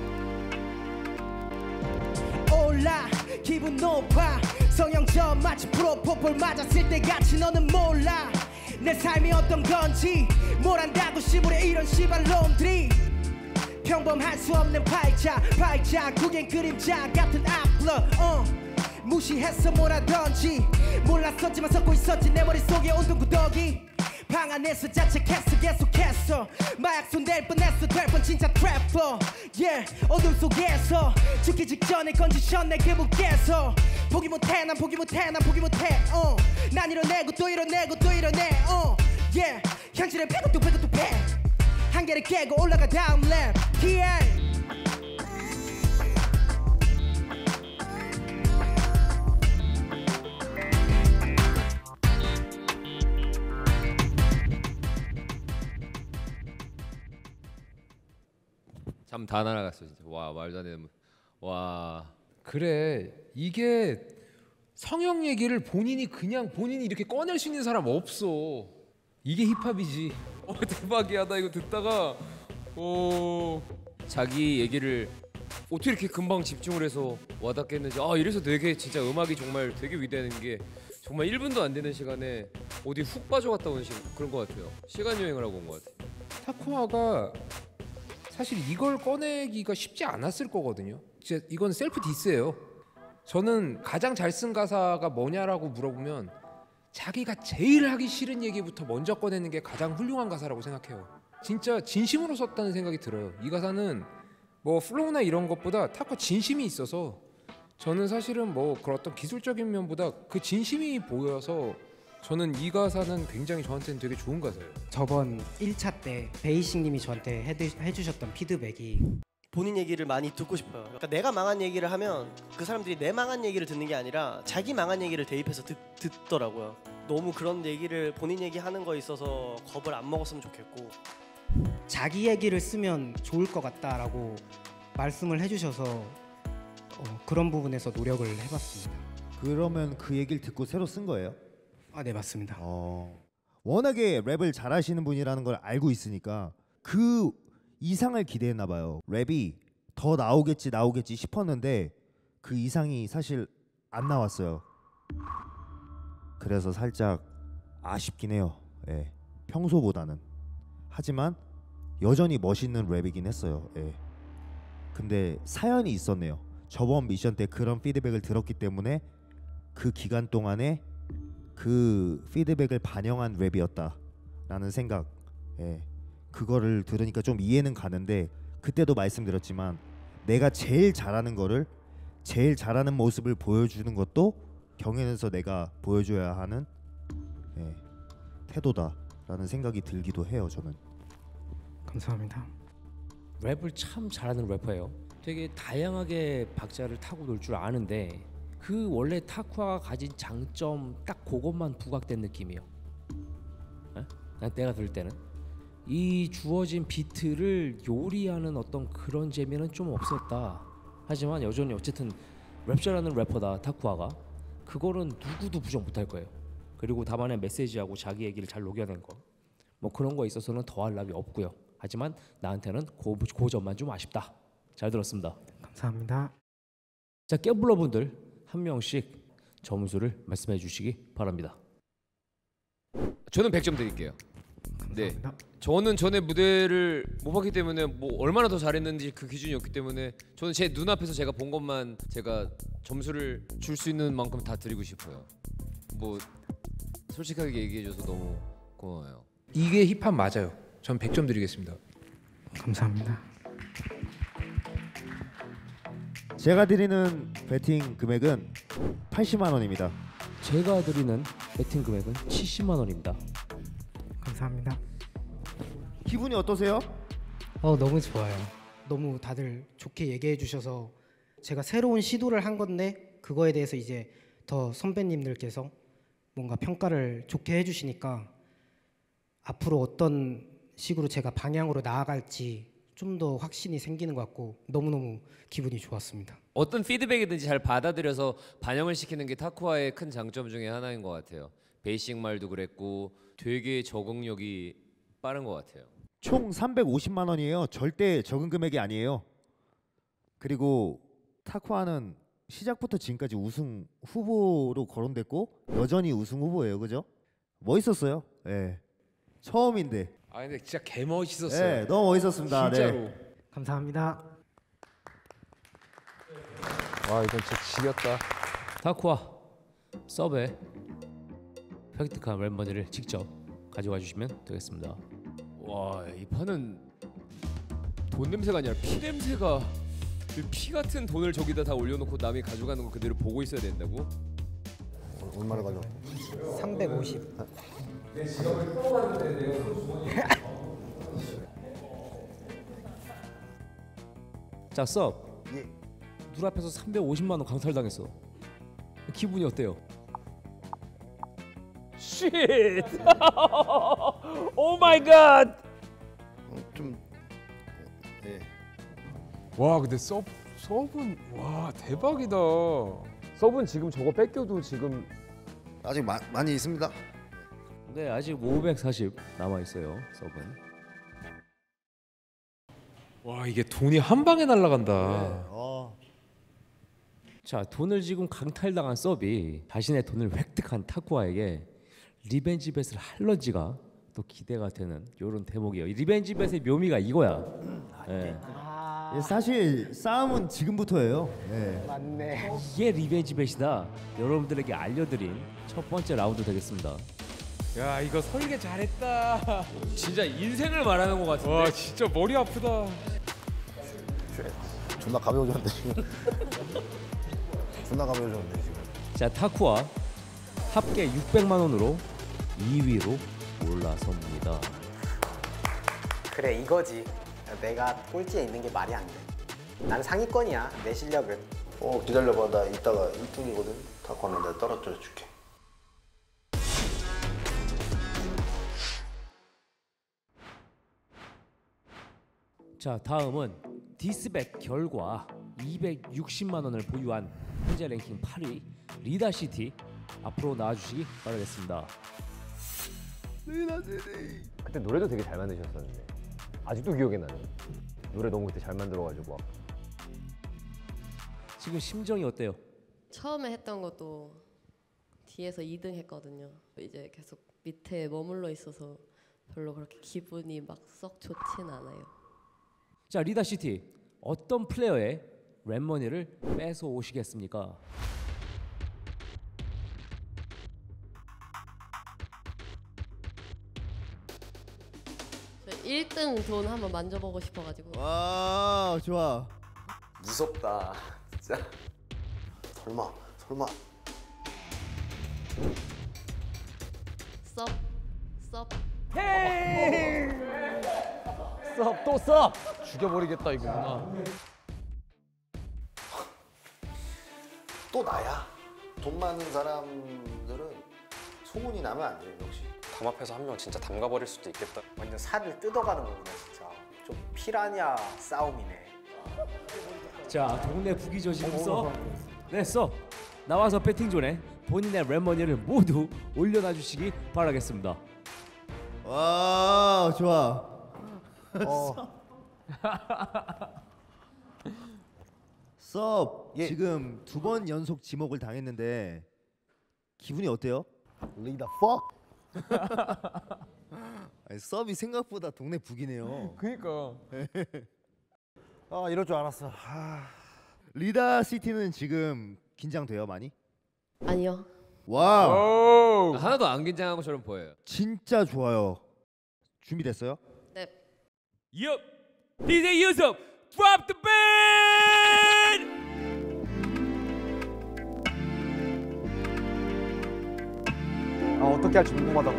올라 기분 높아 성형전 마치 프로포폴 맞았을 때 같이 너는 몰라 내 삶이 어떤 건지 뭘 안다고 시부래 이런 시발놈들이 평범할 수 없는 팔자 팔자 구겐 그림자 같은 악플러 어. 무시했어 뭐라던지 몰랐었지만 섞고 있었지 내 머릿속에 온통 구더기 방 안에서 자책했어 계속했어 마약 손댈 뻔했어 될 뻔 진짜 트래퍼 yeah 어둠 속에서 죽기 직전에 건지션 내 그 무게에서 포기 못해 난 포기 못해 난 포기 못해 어. 난 이뤄내고 또 이뤄내고 또 이뤄내 어. yeah 현실을 패고 또 패고 또 패 한계를 깨고 올라가 다음 랩 yeah. 땀 다 날아갔어 진짜. 와 말도 안 되는. 와 그래 이게 성형 얘기를 본인이 그냥 본인이 이렇게 꺼낼 수 있는 사람 없어. 이게 힙합이지. 어 대박이야. 나 이거 듣다가 오 자기 얘기를 어떻게 이렇게 금방 집중을 해서 와닿겠는지. 아 이래서 되게 진짜 음악이 정말 되게 위대한 게 정말 일 분도 안 되는 시간에 어디 훅 빠져갔다 온 시, 그런 것 같아요. 시간 여행을 하고 온 것 같아요. 타쿠아가 사실 이걸 꺼내기가 쉽지 않았을 거거든요. 진짜 이건 셀프 디스예요. 저는 가장 잘 쓴 가사가 뭐냐라고 물어보면 자기가 제일 하기 싫은 얘기부터 먼저 꺼내는 게 가장 훌륭한 가사라고 생각해요. 진짜 진심으로 썼다는 생각이 들어요. 이 가사는 뭐 플로우나 이런 것보다 타쿠아 진심이 있어서 저는 사실은 뭐 그런 어떤 기술적인 면보다 그 진심이 보여서 저는 이 가사는 굉장히 저한테는 되게 좋은 가사예요. 저번 일 차 때 베이싱님이 저한테 해드, 해주셨던 피드백이 본인 얘기를 많이 듣고 싶어요. 그러니까 내가 망한 얘기를 하면 그 사람들이 내 망한 얘기를 듣는 게 아니라 자기 망한 얘기를 대입해서 듣, 듣더라고요. 너무 그런 얘기를 본인 얘기하는 거에 있어서 겁을 안 먹었으면 좋겠고 자기 얘기를 쓰면 좋을 것 같다라고 말씀을 해주셔서 어, 그런 부분에서 노력을 해봤습니다. 그러면 그 얘기를 듣고 새로 쓴 거예요? 아, 네 맞습니다. 어, 워낙에 랩을 잘하시는 분이라는 걸 알고 있으니까 그 이상을 기대했나 봐요. 랩이 더 나오겠지 나오겠지 싶었는데 그 이상이 사실 안 나왔어요. 그래서 살짝 아쉽긴 해요. 예, 평소보다는. 하지만 여전히 멋있는 랩이긴 했어요. 예. 근데 사연이 있었네요. 저번 미션 때 그런 피드백을 들었기 때문에 그 기간 동안에 그 피드백을 반영한 랩이었다라는 생각. 예. 그거를 들으니까 좀 이해는 가는데 그때도 말씀드렸지만 내가 제일 잘하는 거를 제일 잘하는 모습을 보여주는 것도 경연에서 내가 보여줘야 하는 예, 태도다라는 생각이 들기도 해요. 저는. 감사합니다. 랩을 참 잘하는 래퍼예요. 되게 다양하게 박자를 타고 놀 줄 아는데 그 원래 타쿠아가 가진 장점 딱 그것만 부각된 느낌이에요. 에? 그냥 내가 들을 때는 이 주어진 비트를 요리하는 어떤 그런 재미는 좀 없었다. 하지만 여전히 어쨌든 랩 잘하는 래퍼다 타쿠아가. 그거는 누구도 부정 못할 거예요. 그리고 다만의 메시지하고 자기 얘기를 잘 녹여낸 거, 뭐 그런 거에 있어서는 더할 나위 없고요. 하지만 나한테는 그, 그 점만 좀 아쉽다. 잘 들었습니다. 감사합니다. 자, 깨블러분들 한 명씩 점수를 말씀해 주시기 바랍니다. 저는 백 점 드릴게요. 네, 저는 전에 무대를 못 봤기 때문에 뭐 얼마나 더 잘했는지 그 기준이 없기 때문에 저는 제 눈앞에서 제가 본 것만 제가 점수를 줄 수 있는 만큼 다 드리고 싶어요. 뭐 솔직하게 얘기해줘서 너무 고마워요. 이게 힙합 맞아요. 전 백 점 드리겠습니다. 감사합니다. 제가 드리는 배팅 금액은 팔십만 원입니다. 제가 드리는 배팅 금액은 칠십만 원입니다. 감사합니다. 기분이 어떠세요? 어 너무 좋아요. 너무 다들 좋게 얘기해 주셔서 제가 새로운 시도를 한 건데 그거에 대해서 이제 더 선배님들께서 뭔가 평가를 좋게 해주시니까 앞으로 어떤 식으로 제가 방향으로 나아갈지 좀 더 확신이 생기는 것 같고 너무너무 기분이 좋았습니다. 어떤 피드백이든지 잘 받아들여서 반영을 시키는 게 타쿠아의 큰 장점 중에 하나인 것 같아요. 베이식 말도 그랬고 되게 적응력이 빠른 것 같아요. 총 삼백오십만 원이에요. 절대 적은 금액이 아니에요. 그리고 타쿠아는 시작부터 지금까지 우승 후보로 거론됐고 여전히 우승 후보예요. 그죠? 멋있었어요. 예. 네. 처음인데. 아 근데 진짜 개 멋있었어요. 네, 너무 멋있었습니다. 진짜로. 네. 감사합니다. 와 이건 진짜 지렸다. 타쿠아 서브에 획득한 랩머니를 직접 가져가 주시면 되겠습니다. 와, 이 판은 돈 냄새가 아니라 피 냄새가. 피 같은 돈을 저기다 다 올려놓고 남이 가져가는 거 그대로 보고 있어야 된다고? 얼마나 가져? 삼백오십. 내 지갑을 풀어봤는데 내가 그 주머니에 자, 섭. 예. 눈앞에서 삼백오십만 원 강탈당했어. 기분이 어때요? 쉣! 오 마이 갓! 좀 예. 와 근데 서 서브는 와 대박이다. 서브는 지금 저거 뺏겨도 지금 아직 마, 많이 있습니다. 네, 아직 오백사십 남아 있어요. 서브는. 와 이게 돈이 한 방에 날아간다. 네. 어. 자, 돈을 지금 강탈당한 서비 자신의 돈을 획득한 타쿠아에게 리벤지 벳을 할런지가 또 기대가 되는 이런 대목이에요. 이 리벤지 벳의 묘미가 이거야. 네. 예, 사실 싸움은 지금부터예요. 예. 맞네. 이게 리벤지 벳이다. 여러분들에게 알려드린 첫 번째 라운드 되겠습니다. 야 이거 설계 잘했다. 진짜 인생을 말하는 것 같은데. 와 진짜 머리 아프다. 존나 가벼워졌는데 지금. 존나 가벼워졌는데 지금. 자, 타쿠아 합계 육백만 원으로 이 위로 올라섭니다. 그래 이거지. 내가 꼴찌에 있는 게 말이 안 돼. 난 상위권이야. 내 실력은. 어 기다려봐. 나 이따가 일 등이거든. 타코는 내가 떨어뜨려 줄게. 자, 다음은 디스백 결과 이백육십만 원을 보유한 현재 랭킹 팔 위 리다시티 앞으로 나와주시기 바라겠습니다. 리다시티. 그때 노래도 되게 잘 만드셨었는데 아직도 기억에 나네. 노래 너무 그때 잘 만들어가지고. 지금 심정이 어때요? 처음에 했던 것도 뒤에서 이 등 했거든요. 이제 계속 밑에 머물러 있어서 별로 그렇게 기분이 막 썩 좋진 않아요. 자, 리다시티 어떤 플레이어의 랩머니를 뺏어 오시겠습니까? 저 일 등 돈 한번 만져보고 싶어가지고. 와 좋아. 무섭다. 진짜. 설마 설마. 썹 썹. 헤이! 썹, 또 썹! 죽여버리겠다 이거구나. 또 나야. 돈 많은 사람들은 소문이 나면 안 돼요 역시. 담 앞에서 한 명 진짜 담가버릴 수도 있겠다. 완전 살을 뜯어가는 거구나 진짜. 좀 피라냐 싸움이네. 자, 동네 부기죠 지금 써. 네, 써. 나와서 배팅존에 본인의 랩머니를 모두 올려놔 주시기 바라겠습니다. 와 좋아. 어. 썹 지금 두 번 연속 지목을 당했는데 기분이 어때요? 리더 fuck. 아니, 썹이 생각보다 동네 북이네요. 그니까. 아 이럴 줄 알았어. 아. 리다 시티는 지금 긴장돼요 많이? 아니요. 와우. 하나도 안 긴장한 것처럼 보여요. 진짜 좋아요. 준비됐어요? 네. Yup. 디제이 유섭, drop the beat. 아 어떻게 할지 궁금하다.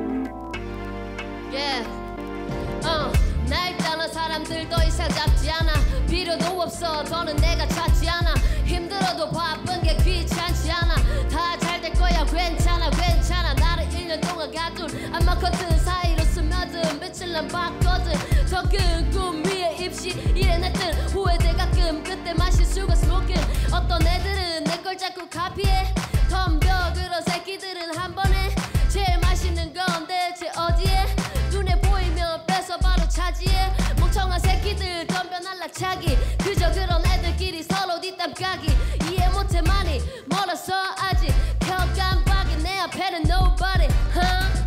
Yeah. 어, 날 떠난 사람들 더 이상 잡지 않아. 필요도 없어 더는 내가 찾지 않아. 힘들어도 바쁜 게 귀찮지 않아. 다 잘 될 거야 괜찮아 괜찮아. 나를 일 년 동안 가둔 안마 커튼 사이로 스며든 빛을 난 봤거든. 더 큰 꿈 위에 입시 일해냈든 후회돼 가끔 그때 마실 수가 스모킹. 어떤 애들은 내 걸 자꾸 카피해. 덤벼 그런 새끼들은 한 번에. 제일 맛있는 건 대체 어디에. 눈에 보이면 뺏어 바로 차지해. 멍청한 새끼들 덤벼 날라차기. 그저 그런 애들끼리 서로 뒷담 까기. 이해 못해 많이 멀었어 아직. 펴깜빡이 내 앞에는 nobody huh?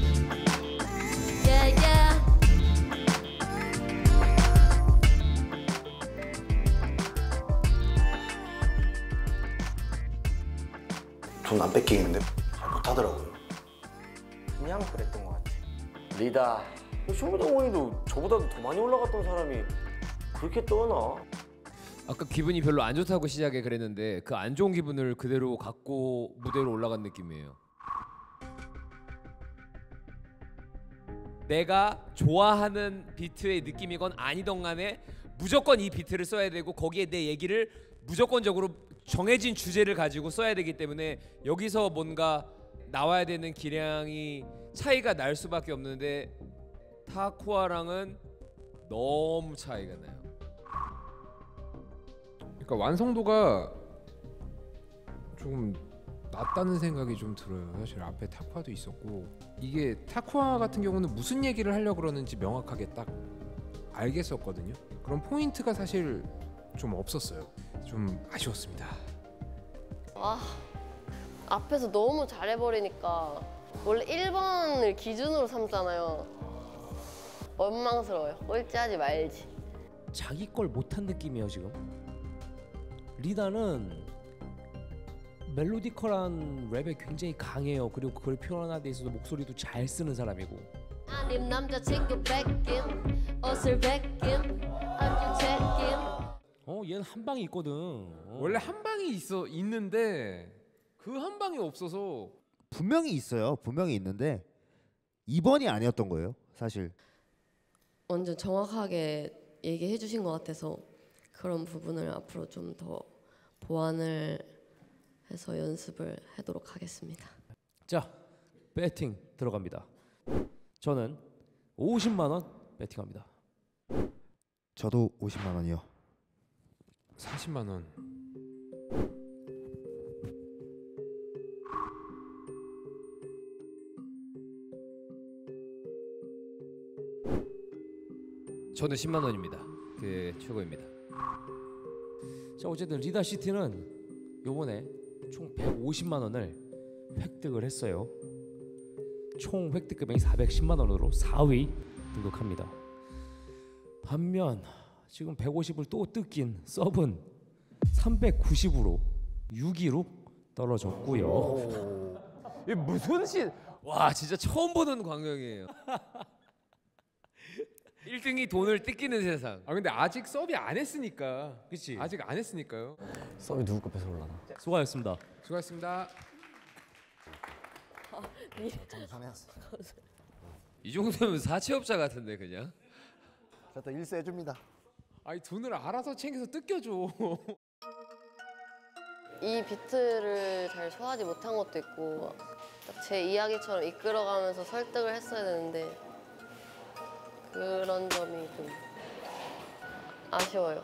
Yeah yeah. 돈 안 뺏기겠는데 잘 못하더라고요. 그냥 그랬던 것 같아. 리다. 쇼미더머니도 저보다도 더 많이 올라갔던 사람이 그렇게 떠나? 아까 기분이 별로 안 좋다고 시작에 그랬는데 그 안 좋은 기분을 그대로 갖고 무대로 올라간 느낌이에요. 내가 좋아하는 비트의 느낌이건 아니던 간에 무조건 이 비트를 써야 되고 거기에 내 얘기를 무조건적으로 정해진 주제를 가지고 써야 되기 때문에 여기서 뭔가 나와야 되는 기량이 차이가 날 수밖에 없는데 타쿠아랑은 너무 차이가 나요. 그러니까 완성도가 좀 낮다는 생각이 좀 들어요. 사실 앞에 타쿠아도 있었고 이게 타쿠아 같은 경우는 무슨 얘기를 하려고 그러는지 명확하게 딱 알겠었거든요. 그런 포인트가 사실 좀 없었어요. 좀 아쉬웠습니다. 와, 앞에서 너무 잘해버리니까 원래 일 번을 기준으로 삼잖아요. 원망스러워요. 꼴찌하지 말지. 자기 걸 못한 느낌이에요 지금. 리다는 멜로디컬한 랩에 굉장히 강해요. 그리고 그걸 표현하는 데 있어서 목소리도 잘 쓰는 사람이고. 아님 남자친구 뺏김, 옷을 뺏김, 안주 챙김. 어, 얘는 한 방이 있거든. 어. 원래 한 방이 있어 있는데 그 한 방이 없어서 분명히 있어요. 분명히 있는데 이번이 아니었던 거예요, 사실. 완전 정확하게 얘기해 주신 것 같아서 그런 부분을 앞으로 좀 더 보완을 해서 연습을 하도록 하겠습니다. 자, 배팅 들어갑니다. 저는 오십만 원 배팅합니다. 저도 오십만 원이요. 사십만 원. 저는 십만 원입니다. 그 최고입니다. 자, 어쨌든 리다시티는 요번에 총 백오십만 원을 획득을 했어요. 총 획득 금액이 사백십만 원으로 사 위 등극합니다. 반면 지금 백오십을 또 뜯긴 서브는 삼백구십으로 육 위로 떨어졌고요. 이게 무슨 시? 와, 진짜 처음 보는 광경이에요. 일 등이 돈을 뜯기는 세상. 아 근데 아직 서비 안 했으니까. 그치? 아직 안 했으니까요. 서비 누구 거 뺏어 올라나? 수고하셨습니다. 수고하셨습니다. 이 정도면 사채업자 같은데 그냥. 자, 또 일세 해줍니다. 아니 돈을 알아서 챙겨서 뜯겨줘. 이 비트를 잘 소화하지 못한 것도 있고 제 이야기처럼 이끌어가면서 설득을 했어야 되는데 그런 점이 좀 아쉬워요.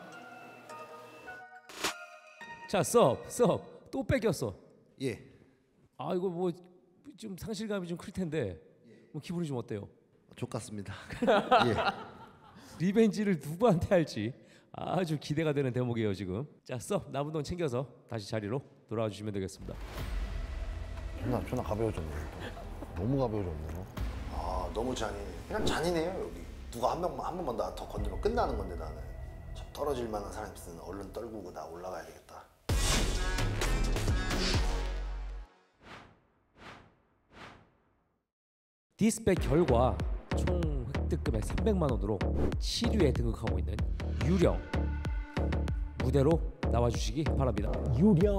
자, 섭, 섭, 또 뺏겼어. 예. 아 이거 뭐 좀 상실감이 좀 클 텐데 뭐 기분이 좀 어때요? 좋겠습니다. 예. 리벤지를 누구한테 할지 아주 기대가 되는 대목이에요 지금. 자, 섭 남은 돈 챙겨서 다시 자리로 돌아와 주시면 되겠습니다. 존나 존나 가벼워졌네. 너무 가벼워졌네요. 아 너무 잔인해. 그냥 잔인해요 여기. 누가 한 명만 한 번만 나 더 건드리면 끝나는 건데 나는 참 떨어질 만한 사람 있으면 얼른 떨구고 나 올라가야 되겠다. 디스백 결과 총 획득 금액 삼백만 원으로 칠 위에 등극하고 있는 유령 무대로 나와주시기 바랍니다. 유령.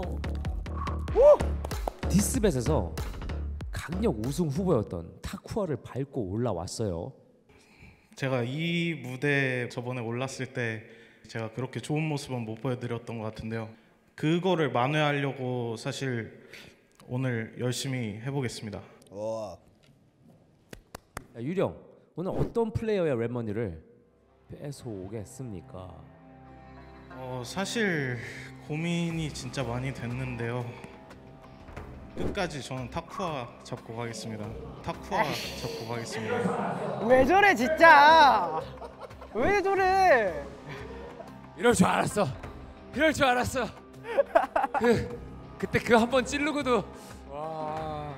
디스bet에서 강력 우승 후보였던 타쿠아를 밟고 올라왔어요. 제가 이 무대에 저번에 올랐을 때 제가 그렇게 좋은 모습은 못 보여드렸던 것 같은데요. 그거를 만회하려고 사실 오늘 열심히 해보겠습니다. 와. 야, 유령, 오늘 어떤 플레이어의 랩머니를 뺏어오겠습니까? 어, 사실 고민이 진짜 많이 됐는데요. 끝까지 저는 타쿠아 잡고 가겠습니다. 타쿠아 잡고 가겠습니다. 왜 저래 진짜? 왜 저래? 이럴 줄 알았어. 이럴 줄 알았어. 그 그때 그 한 번 찌르고도 와.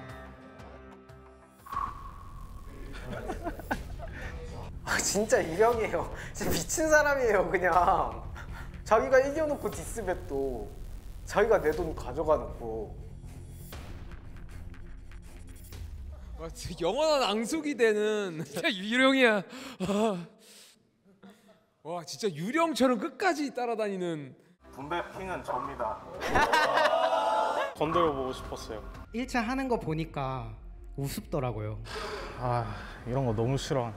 아 진짜 유령이에요. 진짜 미친 사람이에요 그냥. 자기가 이겨놓고 디스bet도 자기가 내 돈 가져가놓고. 와, 진짜 영원한 앙숙이 되는 진짜 유령이야. 와 진짜 유령처럼 끝까지 따라다니는. 분배 킹은 접니다. 건드려 보고 싶었어요. 일 차 하는 거 보니까 우습더라고요. 아 이런 거 너무 싫어.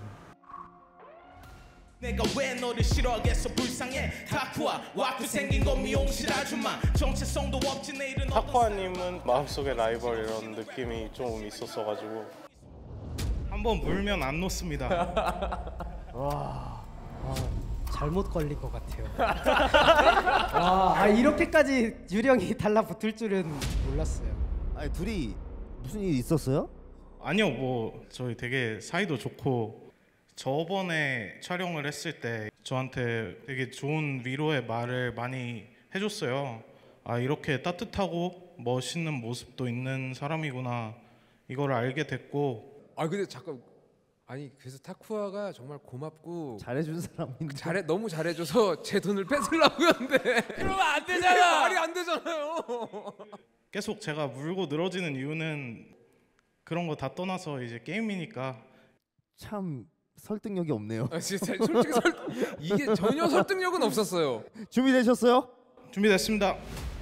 내가 왜 너를 싫어하겠어 불쌍해 타쿠아 와꾸 생긴 건 미용실 아줌마 정체성도 없지 내일은 타쿠아님은 마음속에 라이벌 이런 느낌이 좀 있었어가지고 한번 물면 안 놓습니다. 와. 잘못 걸린 것 같아요. 와, 아, 이렇게까지 유령이 달라붙을 줄은 몰랐어요. 아니 둘이 무슨 일 있었어요? 아니요, 뭐 저희 되게 사이도 좋고 저번에 촬영을 했을 때 저한테 되게 좋은 위로의 말을 많이 해줬어요. 아, 이렇게 따뜻하고 멋있는 모습도 있는 사람이구나, 이거를 알게 됐고. 아 근데 잠깐, 아니 그래서 타쿠아가 정말 고맙고 잘해준 사람인데 잘해 너무 잘해줘서 제 돈을 뺏으려고 했는데 그러면 안 되잖아. 말이 안 되잖아요. 계속 제가 물고 늘어지는 이유는 그런 거 다 떠나서 이제 게임이니까. 참 설득력이 없네요. 아, 진짜 솔직히 설, 이게 전혀 설득력은 없었어요. 준비되셨어요? 준비됐습니다.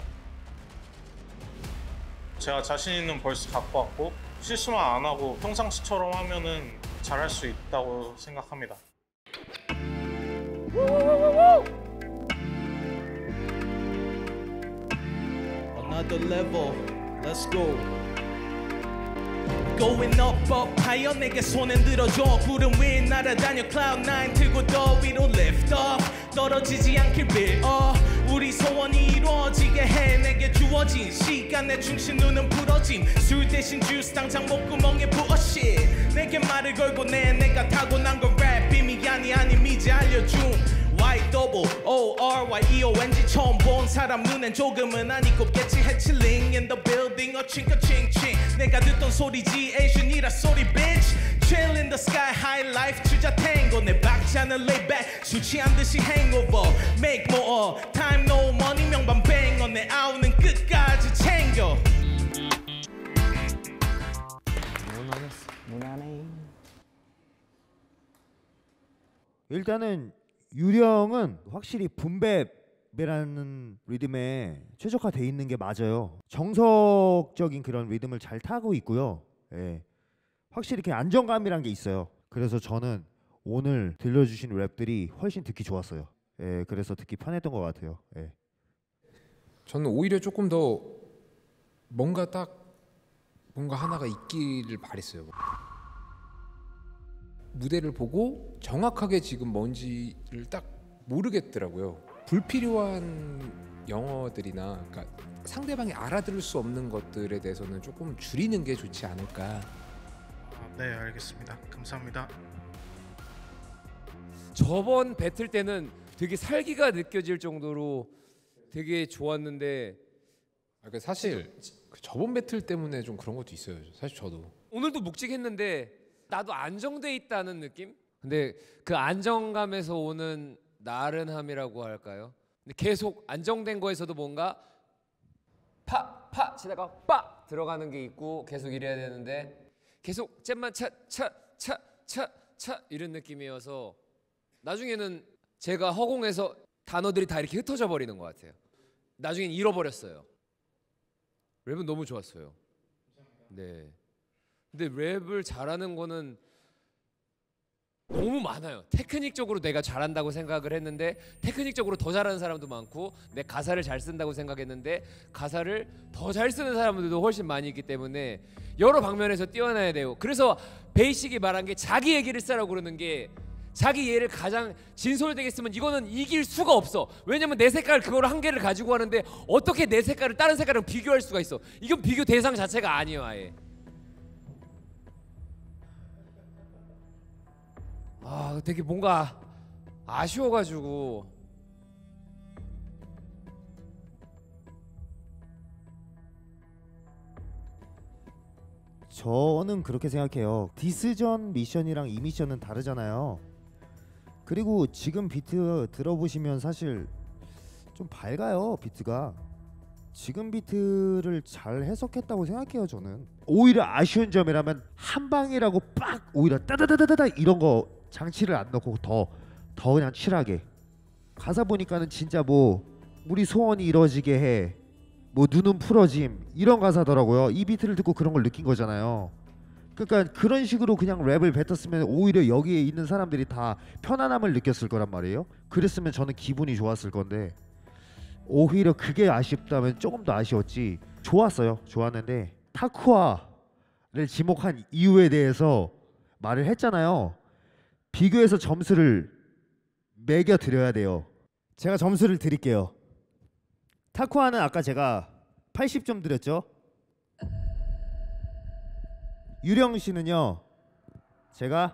제가 자신 있는 벌스 갖고 왔고 실수만 안 하고 평상시처럼 하면은 잘할 수 있다고 생각합니다. Another level, let's go. Going up up higher 내게 손을 들어줘. 구름 위에 날아다녀 cloud nine 들고 더 위로 lift up. 떨어지지 않길 빌어. 우리 소원이 이루어지게 해. 내게 주어진 시간에 충실 눈은 부러짐. 술 대신 주스 당장 목구멍에 부어 shit. 내게 말을 걸고 내 내가 타고난 건 랩 빔이 아니 아님이지 알려줌. Y double O R Y E O N G 처음 본 사람 눈엔 조금은 아니 곱겠지. 해칠링 in the building 어 칭까 칭칭. 내가 듣던 소리지 Asian이라 소리 bitch. Chill in the sky high life 주자 탱고. 내 박자는 lay back 술 취한 듯이 hangover. Make more time no money 명반 banger. 내 아우는 끝까지 챙겨. 무난해. 일단은 유령은 확실히 붐베베라는 리듬에 최적화돼 있는 게 맞아요. 정석적인 그런 리듬을 잘 타고 있고요. 예. 확실히 이렇게 안정감이란 게 있어요. 그래서 저는 오늘 들려주신 랩들이 훨씬 듣기 좋았어요. 예. 그래서 듣기 편했던 것 같아요. 예. 저는 오히려 조금 더 뭔가 딱 뭔가 하나가 있기를 바랬어요. 무대를 보고 정확하게 지금 뭔지를 딱 모르겠더라고요. 불필요한 영어들이나 그러니까 상대방이 알아들을 수 없는 것들에 대해서는 조금 줄이는 게 좋지 않을까. 아, 네, 알겠습니다. 감사합니다. 저번 배틀 때는 되게 살기가 느껴질 정도로 되게 좋았는데 그 사실 그 저번 배틀 때문에 좀 그런 것도 있어요. 사실 저도 오늘도 묵직했는데 나도 안정돼 있다는 느낌? 근데 그 안정감에서 오는 나른함이라고 할까요? 근데 계속 안정된 거에서도 뭔가 파파 치다가 빠 들어가는 게 있고 계속 이래야 되는데 계속 잼만 차 차 차 차 차 이런 느낌이어서 나중에는 제가 허공에서 단어들이 다 이렇게 흩어져 버리는 것 같아요. 나중엔 잃어버렸어요. 랩은 너무 좋았어요. 네. 근데 랩을 잘하는 거는 너무 많아요. 테크닉적으로 내가 잘한다고 생각을 했는데 테크닉적으로 더 잘하는 사람도 많고 내 가사를 잘 쓴다고 생각했는데 가사를 더 잘 쓰는 사람들도 훨씬 많이 있기 때문에 여러 방면에서 뛰어나야 돼요. 그래서 베이식이 말한 게 자기 얘기를 쓰라고 그러는 게 자기 얘를 가장 진솔되게 쓰면 이거는 이길 수가 없어. 왜냐면 내 색깔 그걸 한 개를 가지고 하는데 어떻게 내 색깔을 다른 색깔이랑 비교할 수가 있어. 이건 비교 대상 자체가 아니에요 아예. 아 되게 뭔가 아쉬워가지고 저는 그렇게 생각해요. 디스전 미션이랑 이 미션은 다르잖아요. 그리고 지금 비트 들어보시면 사실 좀 밝아요. 비트가 지금 비트를 잘 해석했다고 생각해요. 저는 오히려 아쉬운 점이라면 한 방이라고 빡 오히려 따다다다다 이런 거 장치를 안 넣고 더 더 그냥 칠하게 가사 보니까는 진짜 뭐 우리 소원이 이루어지게 해 뭐 눈은 풀어짐 이런 가사더라고요. 이 비트를 듣고 그런 걸 느낀 거잖아요. 그러니까 그런 식으로 그냥 랩을 뱉었으면 오히려 여기에 있는 사람들이 다 편안함을 느꼈을 거란 말이에요. 그랬으면 저는 기분이 좋았을 건데 오히려 그게 아쉽다면 조금 더 아쉬웠지. 좋았어요. 좋았는데 타쿠아를 지목한 이유에 대해서 말을 했잖아요. 비교해서 점수를 매겨 드려야 돼요. 제가 점수를 드릴게요. 타쿠아는 아까 제가 팔십 점 드렸죠? 유령 씨는요. 제가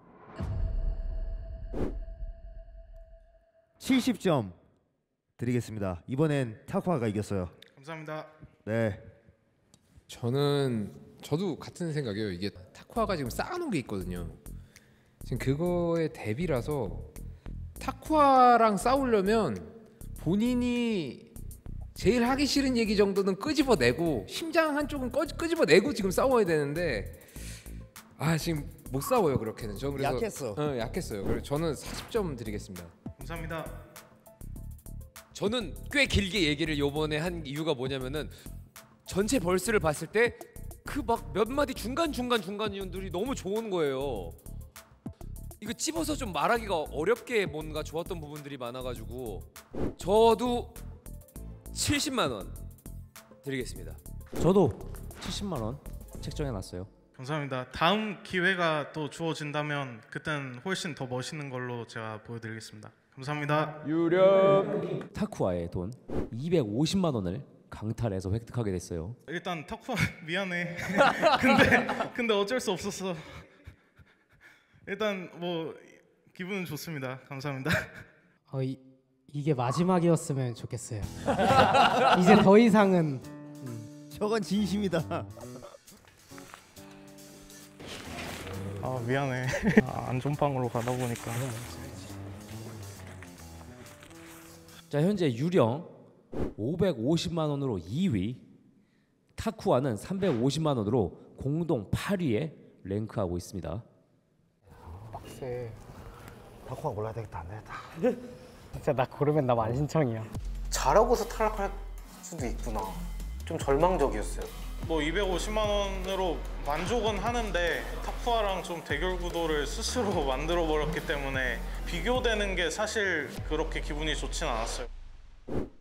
칠십 점 드리겠습니다. 이번엔 타쿠아가 이겼어요. 감사합니다. 네. 저는 저도 같은 생각이에요. 이게 타쿠아가 지금 쌓아놓은 게 있거든요. 지금 그거에 대비라서 타쿠아랑 싸우려면 본인이 제일 하기 싫은 얘기 정도는 끄집어내고 심장 한쪽은 꺼, 끄집어내고 지금 싸워야 되는데 아 지금 못 싸워요 그렇게는. 저 그래서 약했어. 어, 약했어요. 그래서 저는 사십 점 드리겠습니다. 감사합니다. 저는 꽤 길게 얘기를 요번에 한 이유가 뭐냐면은 전체 벌스를 봤을 때 그 막 몇 마디 중간 중간 중간 이유들이 너무 좋은 거예요. 이거 찝어서 좀 말하기가 어렵게 뭔가 좋았던 부분들이 많아가지고 저도 칠십만 원 드리겠습니다. 저도 칠십만 원 책정해놨어요. 감사합니다. 다음 기회가 또 주어진다면 그땐 훨씬 더 멋있는 걸로 제가 보여드리겠습니다. 감사합니다. 유령 타쿠아의 돈 이백오십만 원을 강탈해서 획득하게 됐어요. 일단 타쿠아 미안해. 근데 근데 어쩔 수 없었어. 일단 뭐 기분은 좋습니다. 감사합니다. 어, 이, 이게 마지막이었으면 좋겠어요. 이제 더 이상은 음. 저건 진심이다. 아 미안해. 아, 안전빵으로 가다 보니까. 자 현재 유령 오백오십만 원으로 이 위, 타쿠아는 삼백오십만 원으로 공동 팔 위에 랭크하고 있습니다. 빡세. 타쿠아 골라야 되겠다. 안 되겠다. 진짜 나 고르면 나 만신청이야. 잘하고서 탈락할 수도 있구나. 좀 절망적이었어요. 뭐 이백오십만 원으로 만족은 하는데 타쿠아랑 좀 대결 구도를 스스로 만들어 버렸기 때문에 비교되는 게 사실 그렇게 기분이 좋진 않았어요.